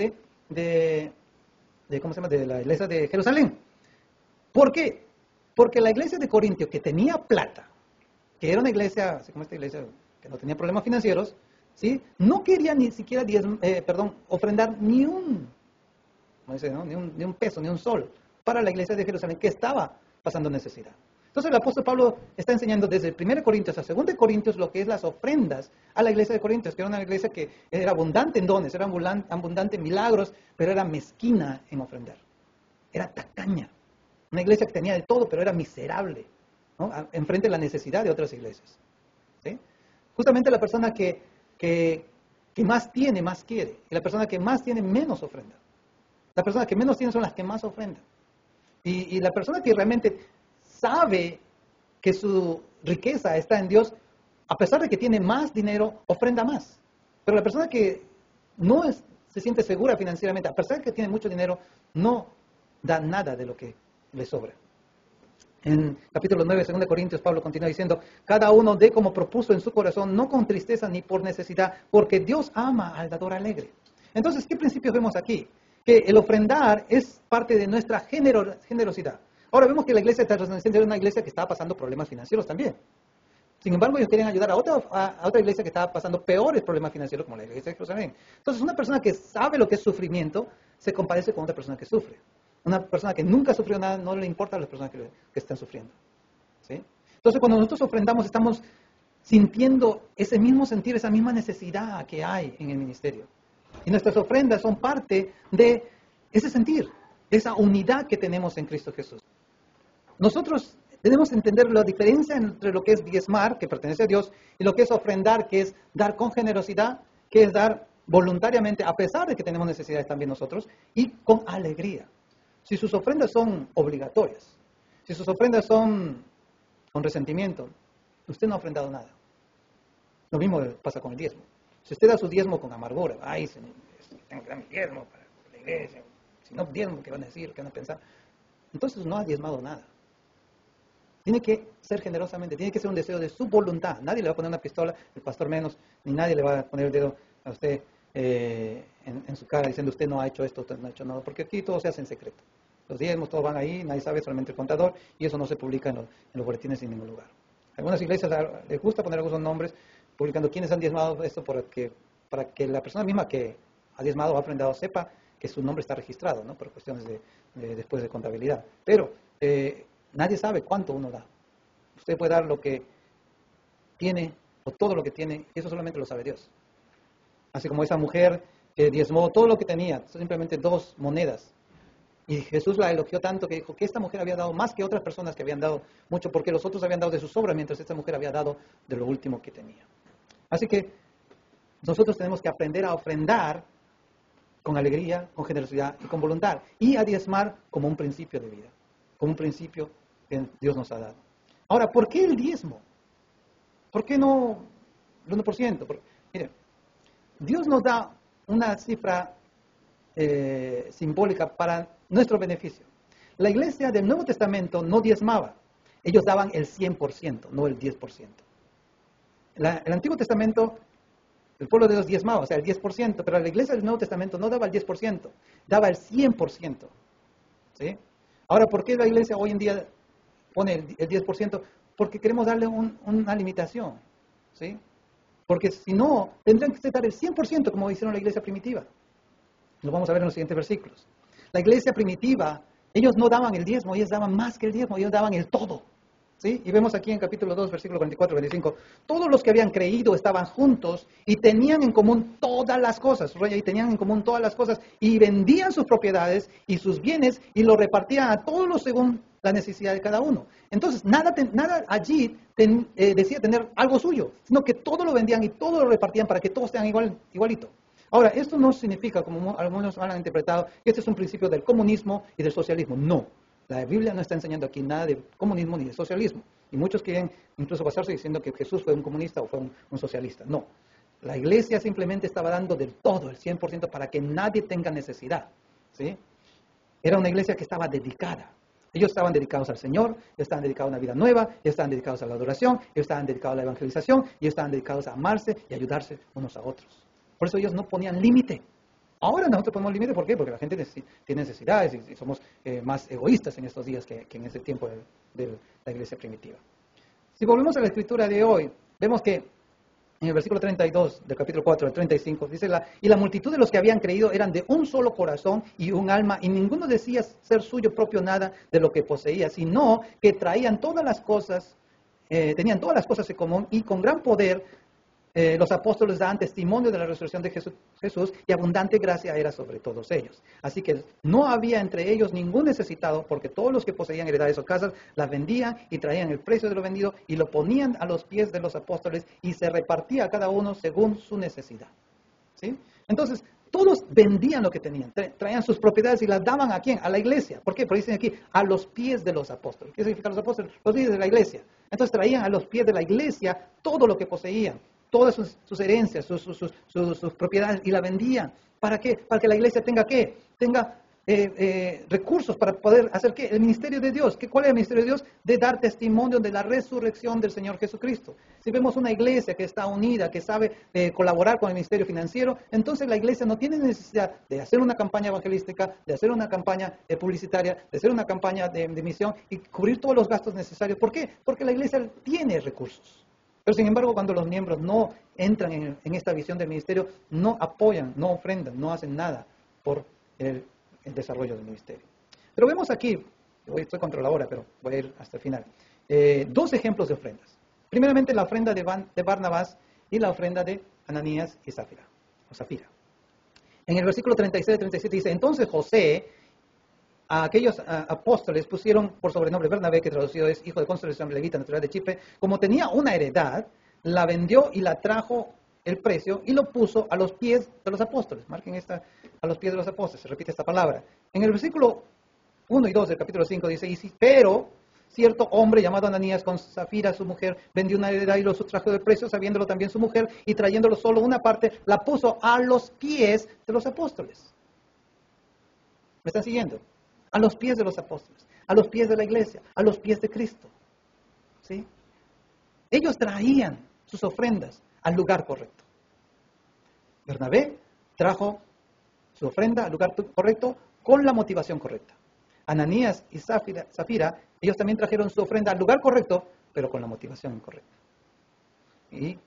¿cómo se llama? De la iglesia de Jerusalén. ¿Por qué? Porque la iglesia de Corintios, que tenía plata, que era una iglesia, así como esta iglesia, que no tenía problemas financieros, ¿sí? No quería ni siquiera ofrendar ni un peso, ni un sol para la iglesia de Jerusalén, que estaba pasando necesidad. Entonces el apóstol Pablo está enseñando desde 1 Corintios a 2 Corintios lo que es las ofrendas a la iglesia de Corintios, que era una iglesia que era abundante en dones, era abundante en milagros, pero era mezquina en ofrendar. Era tacaña. Una iglesia que tenía de todo, pero era miserable, ¿no? Enfrente de la necesidad de otras iglesias, ¿sí? Justamente la persona que más tiene, más quiere. Y la persona que más tiene, menos ofrenda. La persona que menos tiene son las que más ofrendan. Y la persona que realmente sabe que su riqueza está en Dios, a pesar de que tiene más dinero, ofrenda más. Pero la persona que no se siente segura financieramente, a pesar de que tiene mucho dinero, no da nada de lo que le sobra. En capítulo 9, 2 Corintios, Pablo continúa diciendo, cada uno dé como propuso en su corazón, no con tristeza ni por necesidad, porque Dios ama al dador alegre. Entonces, ¿qué principios vemos aquí? Que el ofrendar es parte de nuestra generosidad. Ahora vemos que la iglesia de Tesalonicenses era una iglesia que estaba pasando problemas financieros también. Sin embargo, ellos querían ayudar a otra iglesia que estaba pasando peores problemas financieros, como la iglesia de Jerusalén. Entonces, una persona que sabe lo que es sufrimiento, se compadece con otra persona que sufre. Una persona que nunca sufrió nada, no le importa a las personas que están sufriendo. ¿Sí? Entonces, cuando nosotros ofrendamos, estamos sintiendo ese mismo sentir, esa misma necesidad que hay en el ministerio. Y nuestras ofrendas son parte de ese sentir, de esa unidad que tenemos en Cristo Jesús. Nosotros debemos entender la diferencia entre lo que es diezmar, que pertenece a Dios, y lo que es ofrendar, que es dar con generosidad, que es dar voluntariamente, a pesar de que tenemos necesidades también nosotros, y con alegría. Si sus ofrendas son obligatorias, si sus ofrendas son con resentimiento, usted no ha ofrendado nada. Lo mismo pasa con el diezmo. Si usted da su diezmo con amargura, ay, tengo que dar mi diezmo para la iglesia, si no diezmo, ¿qué van a decir? ¿Qué van a pensar? Entonces no ha diezmado nada. Tiene que ser generosamente, tiene que ser un deseo de su voluntad. Nadie le va a poner una pistola, el pastor menos, ni nadie le va a poner el dedo a usted en su cara diciendo usted no ha hecho esto, usted no ha hecho nada, porque aquí todo se hace en secreto. Los diezmos todos van ahí, nadie sabe, solamente el contador, y eso no se publica en los boletines en ningún lugar. Algunas iglesias les gusta poner algunos nombres, publicando quiénes han diezmado esto para que la persona misma que ha diezmado o ha ofrendado sepa que su nombre está registrado, ¿no? Por cuestiones después de contabilidad. Pero nadie sabe cuánto uno da. Usted puede dar lo que tiene o todo lo que tiene, y eso solamente lo sabe Dios. Así como esa mujer que diezmó todo lo que tenía, simplemente 2 monedas. Y Jesús la elogió tanto que dijo que esta mujer había dado más que otras personas que habían dado mucho, porque los otros habían dado de sus obras, mientras esta mujer había dado de lo último que tenía. Así que nosotros tenemos que aprender a ofrendar con alegría, con generosidad y con voluntad, y a diezmar como un principio de vida, como un principio que Dios nos ha dado. Ahora, ¿por qué el diezmo? ¿Por qué no el 1%? Mire, Dios nos da una cifra simbólica para nuestro beneficio. La iglesia del Nuevo Testamento no diezmaba. Ellos daban el 100%, no el 10%. El Antiguo Testamento, el pueblo de Dios diezmaba, o sea, el 10%, pero la iglesia del Nuevo Testamento no daba el 10%, daba el 100%. ¿Sí? Ahora, ¿por qué la iglesia hoy en día pone el 10%? Porque queremos darle una limitación. ¿Sí? Porque si no, tendrían que dar el 100%, como hicieron la iglesia primitiva. Lo vamos a ver en los siguientes versículos. La iglesia primitiva, ellos no daban el diezmo, ellos daban más que el diezmo, ellos daban el todo. ¿Sí? Y vemos aquí en capítulo 2, versículo 44, 25, todos los que habían creído estaban juntos y tenían en común todas las cosas, y tenían en común todas las cosas, y vendían sus propiedades y sus bienes y lo repartían a todos los según la necesidad de cada uno. Entonces, nada allí decía tener algo suyo, sino que todo lo vendían y todo lo repartían para que todos tengan igualito. Ahora, esto no significa, como algunos han interpretado, que este es un principio del comunismo y del socialismo. No. La Biblia no está enseñando aquí nada de comunismo ni de socialismo. Y muchos quieren incluso basarse diciendo que Jesús fue un comunista o fue un socialista. No. La iglesia simplemente estaba dando del todo, el 100%, para que nadie tenga necesidad. ¿Sí? Era una iglesia que estaba dedicada. Ellos estaban dedicados al Señor, ellos estaban dedicados a una vida nueva, ellos estaban dedicados a la adoración, ellos estaban dedicados a la evangelización, ellos estaban dedicados a amarse y ayudarse unos a otros. Por eso ellos no ponían límite. Ahora nosotros ponemos límite, ¿por qué? Porque la gente tiene necesidades y somos más egoístas en estos días que en ese tiempo de la iglesia primitiva. Si volvemos a la escritura de hoy, vemos que en el versículo 32 del capítulo 4 al 35, dice, y la multitud de los que habían creído eran de un solo corazón y un alma, y ninguno decía ser suyo propio nada de lo que poseía, sino que traían todas las cosas, tenían todas las cosas en común, y con gran poder los apóstoles daban testimonio de la resurrección de Jesús, y abundante gracia era sobre todos ellos. Así que no había entre ellos ningún necesitado, porque todos los que poseían heredades o casas las vendían y traían el precio de lo vendido y lo ponían a los pies de los apóstoles, y se repartía a cada uno según su necesidad. ¿Sí? Entonces, todos vendían lo que tenían, traían sus propiedades y las daban ¿a quién? A la iglesia. ¿Por qué? Porque dicen aquí, a los pies de los apóstoles. ¿Qué significa los apóstoles? Los líderes de la iglesia. Entonces traían a los pies de la iglesia todo lo que poseían, todas sus herencias, sus propiedades, y la vendían. ¿Para qué? Para que la iglesia tenga ¿qué? Tenga recursos para poder hacer ¿qué? El ministerio de Dios. ¿Cuál es el ministerio de Dios? De dar testimonio de la resurrección del Señor Jesucristo. Si vemos una iglesia que está unida, que sabe colaborar con el ministerio financiero, entonces la iglesia no tiene necesidad de hacer una campaña evangelística, de hacer una campaña publicitaria, de hacer una campaña de misión y cubrir todos los gastos necesarios. ¿Por qué? Porque la iglesia tiene recursos. Pero sin embargo, cuando los miembros no entran en esta visión del ministerio, no apoyan, no ofrendan, no hacen nada por el desarrollo del ministerio. Pero vemos aquí, estoy contra la hora, pero voy a ir hasta el final, dos ejemplos de ofrendas. Primeramente la ofrenda de Barnabás y la ofrenda de Ananías y Zafira. En el versículo 36 y 37 dice, entonces José a aquellos apóstoles pusieron por sobrenombre Bernabé, que traducido es hijo de consolación levita natural de Chipre. Como tenía una heredad, la vendió y la trajo el precio y lo puso a los pies de los apóstoles. Marquen esta, a los pies de los apóstoles, se repite esta palabra. En el versículo 1 y 2 del capítulo 5 dice, pero cierto hombre llamado Ananías con Zafira su mujer vendió una heredad y lo sustrajo del precio, sabiéndolo también su mujer, y trayéndolo solo una parte, la puso a los pies de los apóstoles. ¿Me están siguiendo? A los pies de los apóstoles, a los pies de la iglesia, a los pies de Cristo. ¿Sí? Ellos traían sus ofrendas al lugar correcto. Bernabé trajo su ofrenda al lugar correcto con la motivación correcta. Ananías y Zafira, ellos también trajeron su ofrenda al lugar correcto, pero con la motivación incorrecta. Y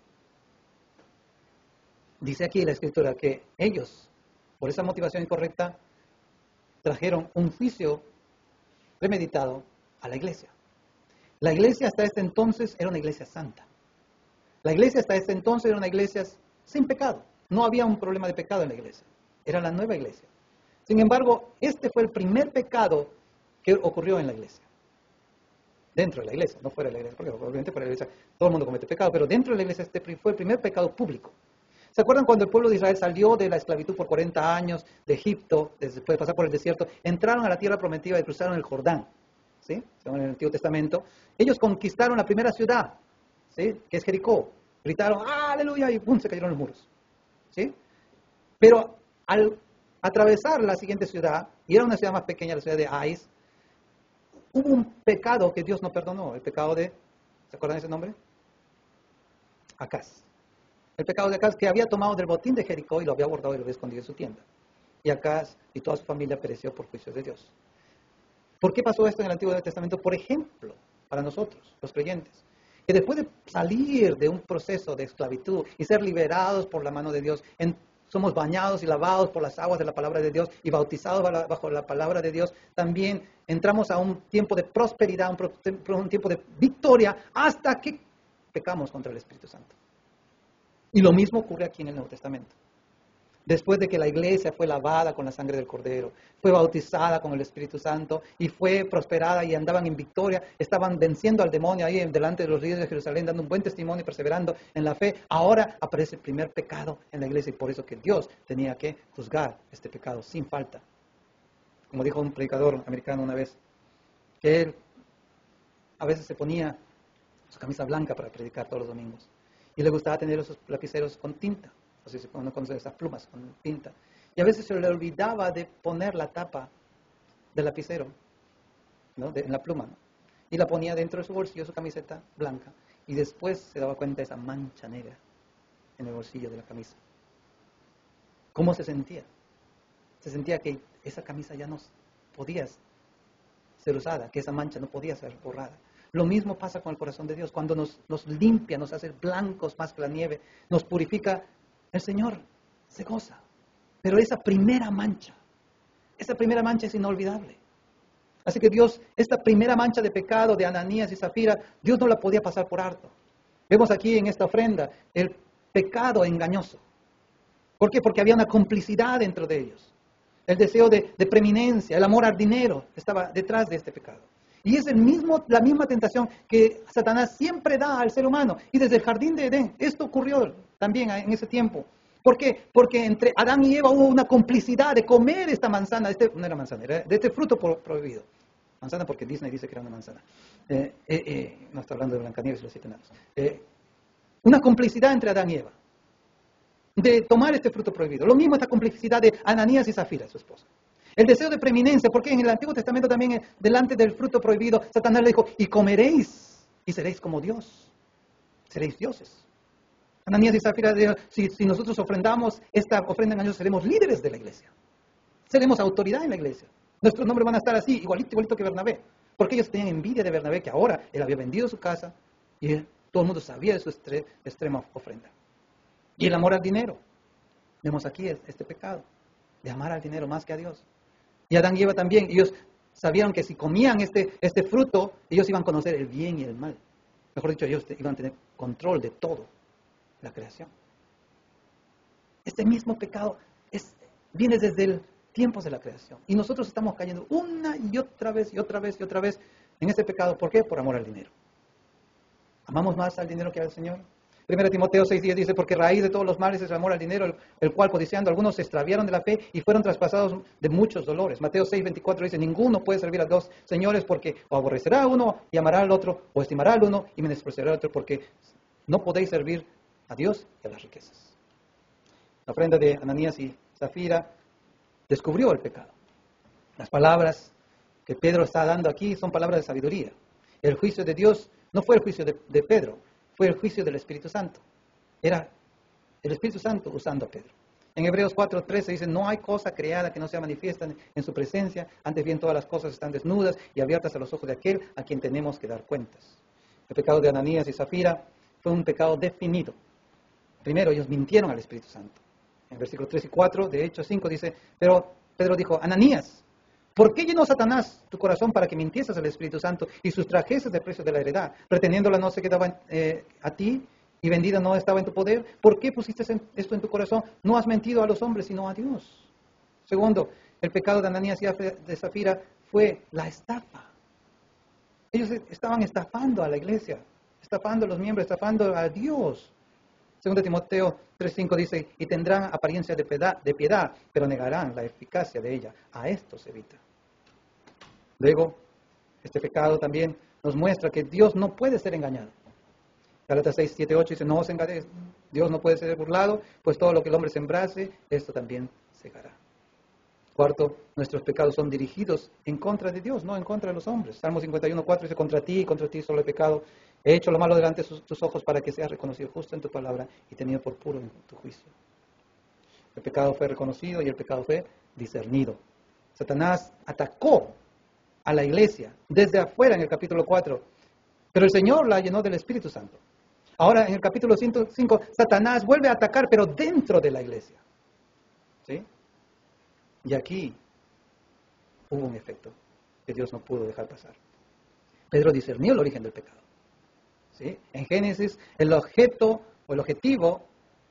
dice aquí la Escritura que ellos, por esa motivación incorrecta, trajeron un juicio premeditado a la iglesia. La iglesia hasta este entonces era una iglesia santa. La iglesia hasta este entonces era una iglesia sin pecado. No había un problema de pecado en la iglesia. Era la nueva iglesia. Sin embargo, este fue el primer pecado que ocurrió en la iglesia. Dentro de la iglesia, no fuera de la iglesia, porque obviamente fuera de la iglesia todo el mundo comete pecado, pero dentro de la iglesia este fue el primer pecado público. ¿Se acuerdan cuando el pueblo de Israel salió de la esclavitud por 40 años de Egipto, después de pasar por el desierto, entraron a la tierra prometida y cruzaron el Jordán? ¿Sí? Según el Antiguo Testamento. Ellos conquistaron la primera ciudad, ¿sí? Que es Jericó. Gritaron, ¡aleluya! Y ¡pum! Se cayeron los muros. ¿Sí? Pero al atravesar la siguiente ciudad, y era una ciudad más pequeña, la ciudad de Ais, hubo un pecado que Dios no perdonó. El pecado de, ¿se acuerdan de ese nombre? Acaz. El pecado de Acaz, que había tomado del botín de Jericó y lo había guardado y lo había escondido en su tienda. Y Acaz y toda su familia pereció por juicio de Dios. ¿Por qué pasó esto en el Antiguo Testamento? Por ejemplo, para nosotros, los creyentes, que después de salir de un proceso de esclavitud y ser liberados por la mano de Dios, somos bañados y lavados por las aguas de la palabra de Dios y bautizados bajo la palabra de Dios, también entramos a un tiempo de prosperidad, un tiempo de victoria, hasta que pecamos contra el Espíritu Santo. Y lo mismo ocurre aquí en el Nuevo Testamento. Después de que la iglesia fue lavada con la sangre del Cordero, fue bautizada con el Espíritu Santo y fue prosperada y andaban en victoria, estaban venciendo al demonio ahí delante de los líderes de Jerusalén, dando un buen testimonio y perseverando en la fe, ahora aparece el primer pecado en la iglesia y por eso que Dios tenía que juzgar este pecado sin falta. Como dijo un predicador americano una vez, que él a veces se ponía su camisa blanca para predicar todos los domingos y le gustaba tener esos lapiceros con tinta. O sea, uno conoce esas plumas con tinta. Y a veces se le olvidaba de poner la tapa del lapicero, ¿no? En la pluma, ¿no? Y la ponía dentro de su bolsillo, su camiseta blanca. Y después se daba cuenta de esa mancha negra en el bolsillo de la camisa. ¿Cómo se sentía? Se sentía que esa camisa ya no podía ser usada, que esa mancha no podía ser borrada. Lo mismo pasa con el corazón de Dios. Cuando nos limpia, nos hace blancos más que la nieve, nos purifica, el Señor se goza. Pero esa primera mancha es inolvidable. Así que Dios, esta primera mancha de pecado de Ananías y Zafira, Dios no la podía pasar por alto. Vemos aquí en esta ofrenda el pecado engañoso. ¿Por qué? Porque había una complicidad dentro de ellos. El deseo de preeminencia, el amor al dinero estaba detrás de este pecado. Y es la misma tentación que Satanás siempre da al ser humano. Y desde el jardín de Edén, esto ocurrió también en ese tiempo. ¿Por qué? Porque entre Adán y Eva hubo una complicidad de comer esta manzana, no era manzana, era de este fruto prohibido. Manzana porque Disney dice que era una manzana. No está hablando de Blancanieves y los 7 enanos. Una complicidad entre Adán y Eva, de tomar este fruto prohibido. Lo mismo esta complicidad de Ananías y Zafira, su esposa. El deseo de preeminencia, porque en el Antiguo Testamento también, delante del fruto prohibido, Satanás le dijo, y comeréis, y seréis como Dios, seréis dioses. Ananías y Zafira dijeron, si nosotros ofrendamos esta ofrenda engañosa, seremos líderes de la iglesia. Seremos autoridad en la iglesia. Nuestros nombres van a estar así, igualito que Bernabé. Porque ellos tenían envidia de Bernabé, que ahora él había vendido su casa y todo el mundo sabía de su extrema ofrenda. Y el amor al dinero. Vemos aquí este pecado, de amar al dinero más que a Dios. Y Adán y Eva también, ellos sabían que si comían este fruto, ellos iban a conocer el bien y el mal. Mejor dicho, ellos iban a tener control de todo la creación. Este mismo pecado viene desde el tiempos de la creación. Y nosotros estamos cayendo una y otra vez en ese pecado. ¿Por qué? Por amor al dinero. ¿Amamos más al dinero que al Señor? 1 Timoteo 6:10 dice, porque raíz de todos los males es el amor al dinero, el cual codiciando algunos se extraviaron de la fe y fueron traspasados de muchos dolores. Mateo 6:24 dice, ninguno puede servir a dos señores porque o aborrecerá a uno y amará al otro, o estimará al uno y menospreciará al otro, porque no podéis servir a Dios y a las riquezas. La ofrenda de Ananías y Zafira descubrió el pecado. Las palabras que Pedro está dando aquí son palabras de sabiduría. El juicio de Dios no fue el juicio de Pedro, fue el juicio del Espíritu Santo. Era el Espíritu Santo usando a Pedro. En Hebreos 4:13 dice, no hay cosa creada que no sea manifiesta en su presencia, antes bien todas las cosas están desnudas y abiertas a los ojos de aquel a quien tenemos que dar cuentas. El pecado de Ananías y Zafira fue un pecado definido. Primero, ellos mintieron al Espíritu Santo. En versículos 3 y 4 de Hechos 5 dice, pero Pedro dijo, Ananías, ¿por qué llenó Satanás tu corazón para que mintieses al Espíritu Santo y sustrajeses el precio de la heredad? Pretendiéndola no se quedaba a ti y vendida no estaba en tu poder. ¿Por qué pusiste esto en tu corazón? No has mentido a los hombres, sino a Dios. Segundo, el pecado de Ananías y de Zafira fue la estafa. Ellos estaban estafando a la iglesia, estafando a los miembros, estafando a Dios. 2 Timoteo 3:5 dice, y tendrán apariencia de piedad, pero negarán la eficacia de ella. A esto se evita. Luego, este pecado también nos muestra que Dios no puede ser engañado. Gálatas 6:7-8 dice, no os engañéis, Dios no puede ser burlado, pues todo lo que el hombre sembrase, esto también segará. Cuarto, nuestros pecados son dirigidos en contra de Dios, no en contra de los hombres. Salmo 51:4 dice, contra ti solo he pecado. He hecho lo malo delante de tus ojos para que seas reconocido justo en tu palabra y tenido por puro en tu juicio. El pecado fue reconocido y el pecado fue discernido. Satanás atacó a la iglesia desde afuera en el capítulo 4, pero el Señor la llenó del Espíritu Santo. Ahora en el capítulo 5, Satanás vuelve a atacar, pero dentro de la iglesia. ¿Sí? Y aquí hubo un efecto que Dios no pudo dejar pasar. Pedro discernió el origen del pecado. ¿Sí? En Génesis, el objeto o el objetivo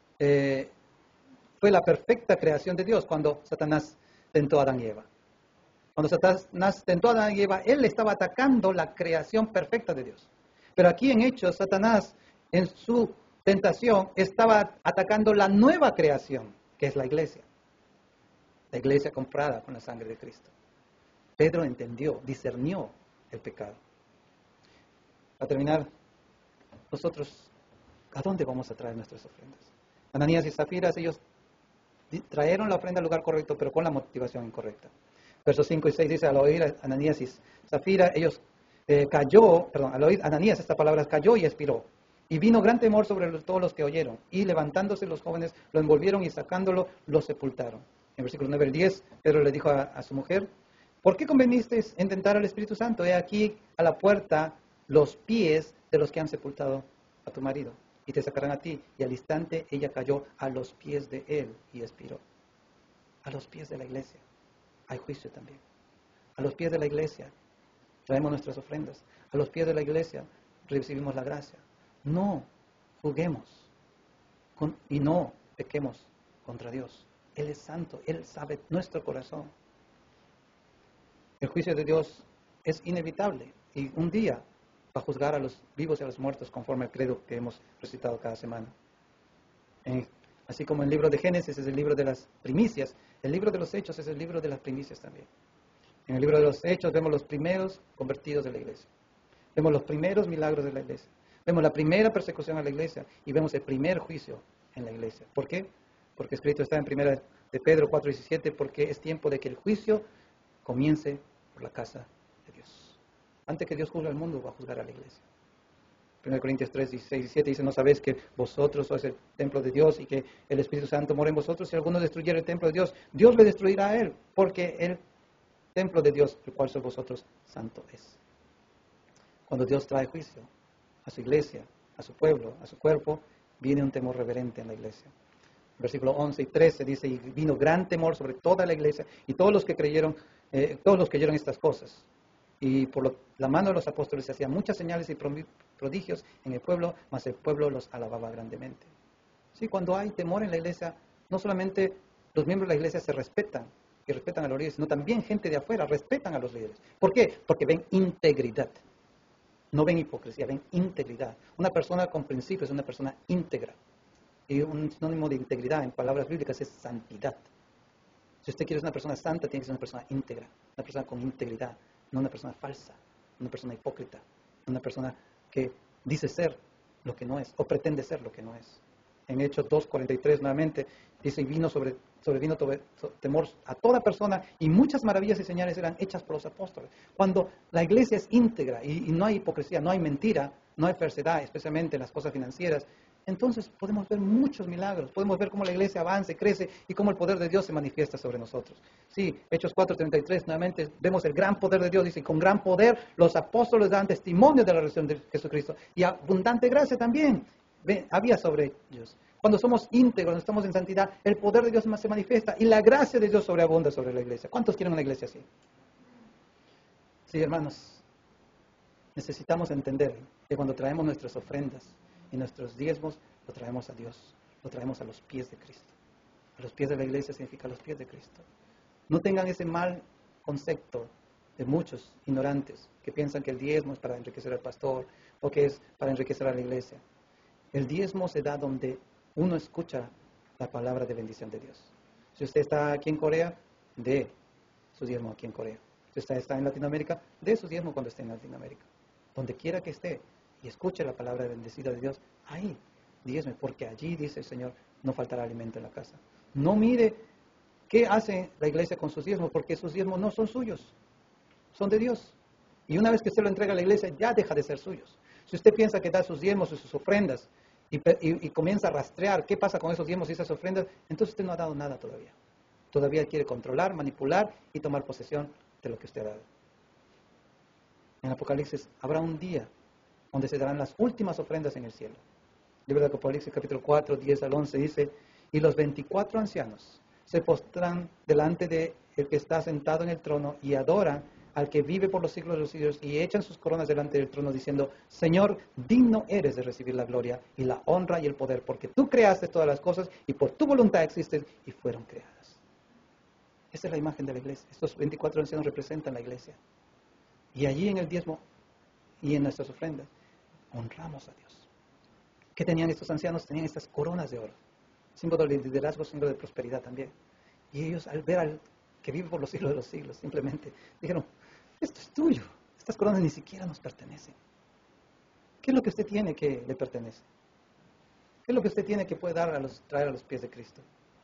fue la perfecta creación de Dios cuando Satanás tentó a Adán y Eva. Cuando Satanás tentó a Adán y Eva, él estaba atacando la creación perfecta de Dios. Pero aquí en Hechos, Satanás en su tentación estaba atacando la nueva creación, que es la iglesia. La iglesia comprada con la sangre de Cristo. Pedro entendió, discernió el pecado. Para terminar, nosotros, ¿a dónde vamos a traer nuestras ofrendas? Ananías y Zafira, ellos trajeron la ofrenda al lugar correcto, pero con la motivación incorrecta. Versos 5 y 6 dice, al oír a Ananías y Zafira, al oír Ananías esta palabra, cayó y expiró. Y vino gran temor sobre todos los que oyeron. Y levantándose los jóvenes, lo envolvieron y sacándolo, lo sepultaron. En versículos 9 al 10, Pedro le dijo a su mujer, ¿por qué convenisteis en tentar al Espíritu Santo? He aquí a la puerta los pies de los que han sepultado a tu marido, y te sacarán a ti. Y al instante ella cayó a los pies de él y expiró. A los pies de la iglesia hay juicio también. A los pies de la iglesia traemos nuestras ofrendas. A los pies de la iglesia recibimos la gracia. No juguemos y no pequemos contra Dios. Él es santo, Él sabe nuestro corazón. El juicio de Dios es inevitable y un día va a juzgar a los vivos y a los muertos conforme al credo que hemos recitado cada semana. Así como el libro de Génesis es el libro de las primicias, el libro de los Hechos es el libro de las primicias también. En el libro de los Hechos vemos los primeros convertidos de la iglesia. Vemos los primeros milagros de la iglesia. Vemos la primera persecución a la iglesia y vemos el primer juicio en la iglesia. ¿Por qué? Porque escrito está en 1 de Pedro 4:17, porque es tiempo de que el juicio comience por la casa de Dios. Antes que Dios juzgue al mundo, va a juzgar a la iglesia. 1 Corintios 3:16-17 dice, ¿no sabéis que vosotros sois el templo de Dios y que el Espíritu Santo mora en vosotros? Si alguno destruyera el templo de Dios, Dios le destruirá a él, porque el templo de Dios, el cual sois vosotros, santo es. Cuando Dios trae juicio a su iglesia, a su pueblo, a su cuerpo, viene un temor reverente en la iglesia. Versículo 11 y 13 dice, y vino gran temor sobre toda la iglesia y todos los que creyeron estas cosas. Y por la mano de los apóstoles se hacían muchas señales y prodigios en el pueblo, mas el pueblo los alababa grandemente. Sí, cuando hay temor en la iglesia, no solamente los miembros de la iglesia se respetan y respetan a los líderes, sino también gente de afuera respetan a los líderes. ¿Por qué? Porque ven integridad. No ven hipocresía, ven integridad. Una persona con principios es una persona íntegra. Y un sinónimo de integridad en palabras bíblicas es santidad. Si usted quiere ser una persona santa, tiene que ser una persona íntegra, una persona con integridad, no una persona falsa, una persona hipócrita, una persona que dice ser lo que no es, o pretende ser lo que no es. En Hechos 2:43 nuevamente dice, y sobrevino temor a toda persona, y muchas maravillas y señales eran hechas por los apóstoles. Cuando la iglesia es íntegra y no hay hipocresía, no hay mentira, no hay falsedad, especialmente en las cosas financieras, entonces podemos ver muchos milagros, podemos ver cómo la iglesia avanza y crece y cómo el poder de Dios se manifiesta sobre nosotros. Sí, Hechos 4:33, nuevamente vemos el gran poder de Dios, dice, con gran poder los apóstoles dan testimonio de la resurrección de Jesucristo y abundante gracia también había sobre ellos. Cuando somos íntegros, cuando estamos en santidad, el poder de Dios se manifiesta y la gracia de Dios sobreabunda sobre la iglesia. ¿Cuántos quieren una iglesia así? Sí, hermanos, necesitamos entender que cuando traemos nuestras ofrendas y nuestros diezmos, lo traemos a Dios, lo traemos a los pies de Cristo. A los pies de la iglesia significa a los pies de Cristo. No tengan ese mal concepto de muchos ignorantes que piensan que el diezmo es para enriquecer al pastor o que es para enriquecer a la iglesia. El diezmo se da donde uno escucha la palabra de bendición de Dios. Si usted está aquí en Corea, dé su diezmo aquí en Corea. Si usted está en Latinoamérica, dé su diezmo cuando esté en Latinoamérica. Donde quiera que esté y escuche la palabra bendecida de Dios, ahí diezme, porque allí, dice el Señor, no faltará alimento en la casa. No mire qué hace la iglesia con sus diezmos, porque sus diezmos no son suyos, son de Dios. Y una vez que usted lo entrega a la iglesia, ya deja de ser suyos. Si usted piensa que da sus diezmos y sus ofrendas y comienza a rastrear qué pasa con esos diezmos y esas ofrendas, entonces usted no ha dado nada todavía. Todavía quiere controlar, manipular y tomar posesión de lo que usted ha dado. En Apocalipsis habrá un día donde se darán las últimas ofrendas en el cielo. El libro de Apocalipsis capítulo 4, 10 al 11 dice, y los 24 ancianos se postran delante de el que está sentado en el trono y adoran al que vive por los siglos de los siglos y echan sus coronas delante del trono diciendo, Señor, digno eres de recibir la gloria y la honra y el poder, porque tú creaste todas las cosas y por tu voluntad existen y fueron creadas. Esa es la imagen de la iglesia. Estos 24 ancianos representan la iglesia. Y allí en el diezmo y en nuestras ofrendas, honramos a Dios. ¿Qué tenían estos ancianos? Tenían estas coronas de oro. Símbolo de liderazgo, símbolo de prosperidad también. Y ellos al ver al que vive por los siglos de los siglos, simplemente dijeron, esto es tuyo. Estas coronas ni siquiera nos pertenecen. ¿Qué es lo que usted tiene que le pertenece? ¿Qué es lo que usted tiene que puede traer a los pies de Cristo?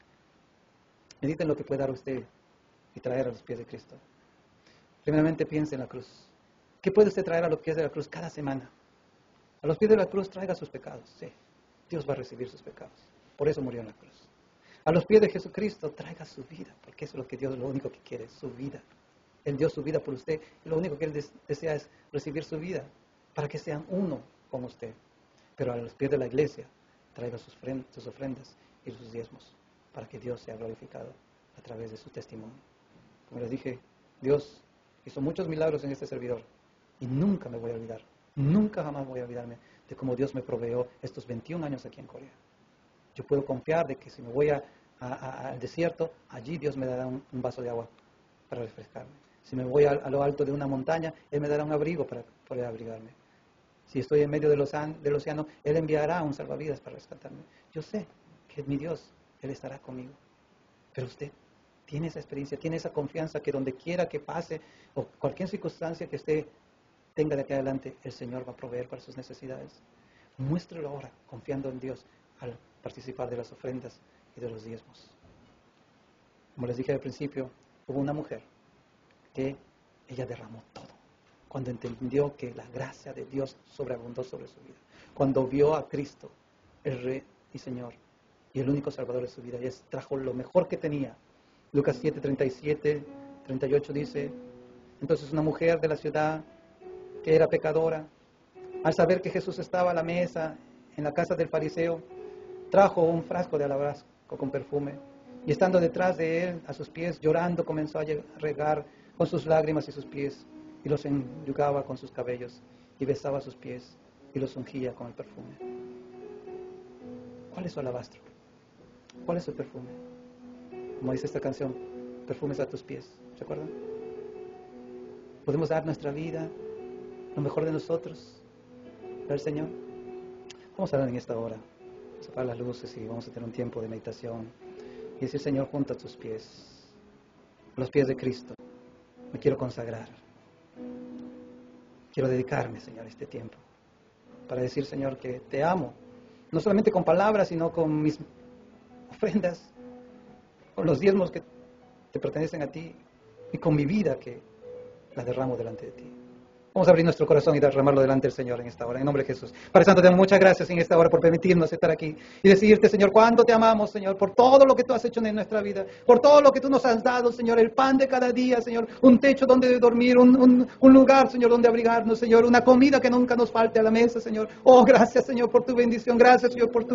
Mediten lo que puede dar usted y traer a los pies de Cristo. Primeramente piense en la cruz. ¿Qué puede usted traer a los pies de la cruz cada semana? A los pies de la cruz traiga sus pecados. Sí, Dios va a recibir sus pecados. Por eso murió en la cruz. A los pies de Jesucristo traiga su vida, porque eso es lo que Dios lo único que quiere, su vida. Él dio su vida por usted y lo único que Él desea es recibir su vida para que sean uno con usted. Pero a los pies de la iglesia traiga sus ofrendas y sus diezmos para que Dios sea glorificado a través de su testimonio. Como les dije, Dios hizo muchos milagros en este servidor y nunca me voy a olvidar, nunca jamás voy a olvidarme de cómo Dios me proveyó estos 21 años aquí en Corea. Yo puedo confiar de que si me voy al desierto, allí Dios me dará un vaso de agua para refrescarme. Si me voy a lo alto de una montaña, Él me dará un abrigo para poder abrigarme. Si estoy en medio del océano, Él enviará un salvavidas para rescatarme. Yo sé que mi Dios, Él estará conmigo. Pero usted tiene esa experiencia, tiene esa confianza que donde quiera que pase o cualquier circunstancia que usted tenga de aquí adelante, el Señor va a proveer para sus necesidades. Muéstrelo ahora, confiando en Dios al participar de las ofrendas y de los diezmos. Como les dije al principio, hubo una mujer que ella derramó todo. Cuando entendió que la gracia de Dios sobreabundó sobre su vida. Cuando vio a Cristo, el Rey y Señor, y el único Salvador de su vida, y trajo lo mejor que tenía. Lucas 7, 37, 38 dice, entonces una mujer de la ciudad que era pecadora, al saber que Jesús estaba a la mesa en la casa del fariseo, trajo un frasco de alabastro con perfume, y estando detrás de él, a sus pies, llorando, comenzó a regar con sus lágrimas y sus pies, y los enjugaba con sus cabellos, y besaba sus pies, y los ungía con el perfume. ¿Cuál es su alabastro? ¿Cuál es su perfume? Como dice esta canción, perfumes a tus pies. ¿Se acuerdan? Podemos dar nuestra vida, lo mejor de nosotros, al Señor. Vamos a orar en esta hora. Vamos a apagar las luces y vamos a tener un tiempo de meditación. Y decir, Señor, junto a tus pies, a los pies de Cristo, me quiero consagrar. Quiero dedicarme, Señor, a este tiempo. Para decir, Señor, que te amo. No solamente con palabras, sino con mis ofrendas, con los diezmos que te pertenecen a ti y con mi vida que la derramo delante de ti. Vamos a abrir nuestro corazón y derramarlo delante del Señor en esta hora, en nombre de Jesús. Padre Santo, te damos muchas gracias en esta hora por permitirnos estar aquí y decirte, Señor, cuánto te amamos, Señor, por todo lo que tú has hecho en nuestra vida, por todo lo que tú nos has dado, Señor, el pan de cada día, Señor, un techo donde dormir, un lugar, Señor, donde abrigarnos, Señor, una comida que nunca nos falte a la mesa, Señor. Oh, gracias, Señor, por tu bendición, gracias, Señor, por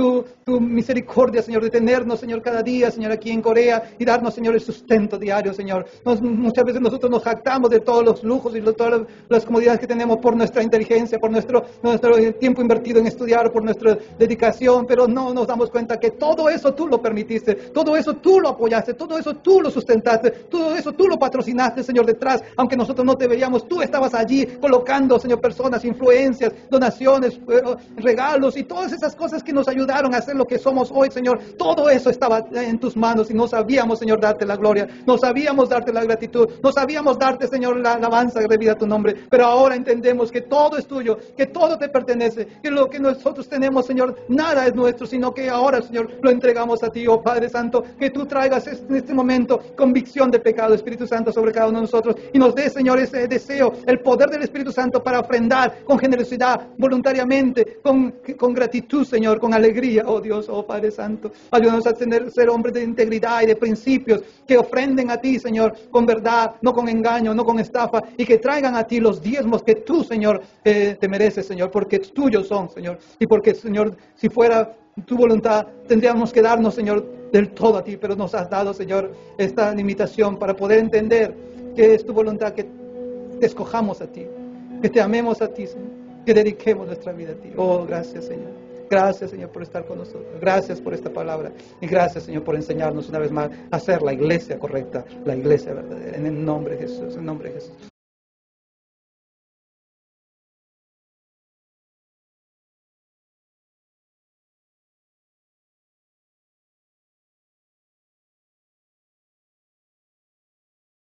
tu misericordia, Señor, de tenernos, Señor, cada día, Señor, aquí en Corea y darnos, Señor, el sustento diario, Señor. Muchas veces nosotros nos jactamos de todos los lujos y todas las comodidades que tenemos por nuestra inteligencia, por nuestro tiempo invertido en estudiar, por nuestra dedicación, pero no nos damos cuenta que todo eso tú lo permitiste, todo eso tú lo apoyaste, todo eso tú lo sustentaste, todo eso tú lo patrocinaste, Señor, detrás, aunque nosotros no te veíamos, tú estabas allí colocando, Señor, personas, influencias, donaciones, regalos y todas esas cosas que nos ayudaron a hacer lo que somos hoy, Señor. Todo eso estaba en tus manos y no sabíamos, Señor, darte la gloria, no sabíamos darte la gratitud, no sabíamos darte, Señor, la alabanza debida a tu nombre, pero ahora entendemos que todo es tuyo, que todo te pertenece, que lo que nosotros tenemos, Señor, nada es nuestro, sino que ahora, Señor, lo entregamos a ti, oh Padre Santo, que tú traigas en este momento convicción de pecado, Espíritu Santo, sobre cada uno de nosotros y nos dé, Señor, ese deseo, el poder del Espíritu Santo para ofrendar con generosidad, voluntariamente, con gratitud, Señor, con alegría, oh Dios, oh Padre Santo. Ayúdanos a ser hombres de integridad y de principios que ofrenden a ti, Señor, con verdad, no con engaño, no con estafa, y que traigan a ti los diezmos que tú, Señor, te mereces, Señor, porque tuyos son, Señor, y porque, Señor, si fuera tu voluntad, tendríamos que darnos, Señor, del todo a ti, pero nos has dado, Señor, esta limitación para poder entender que es tu voluntad, que te escojamos a ti, que te amemos a ti, Señor, que dediquemos nuestra vida a ti. Oh, gracias, Señor. Gracias, Señor, por estar con nosotros. Gracias por esta palabra. Y gracias, Señor, por enseñarnos una vez más a hacer la iglesia correcta, la iglesia verdadera. En el nombre de Jesús, en el nombre de Jesús.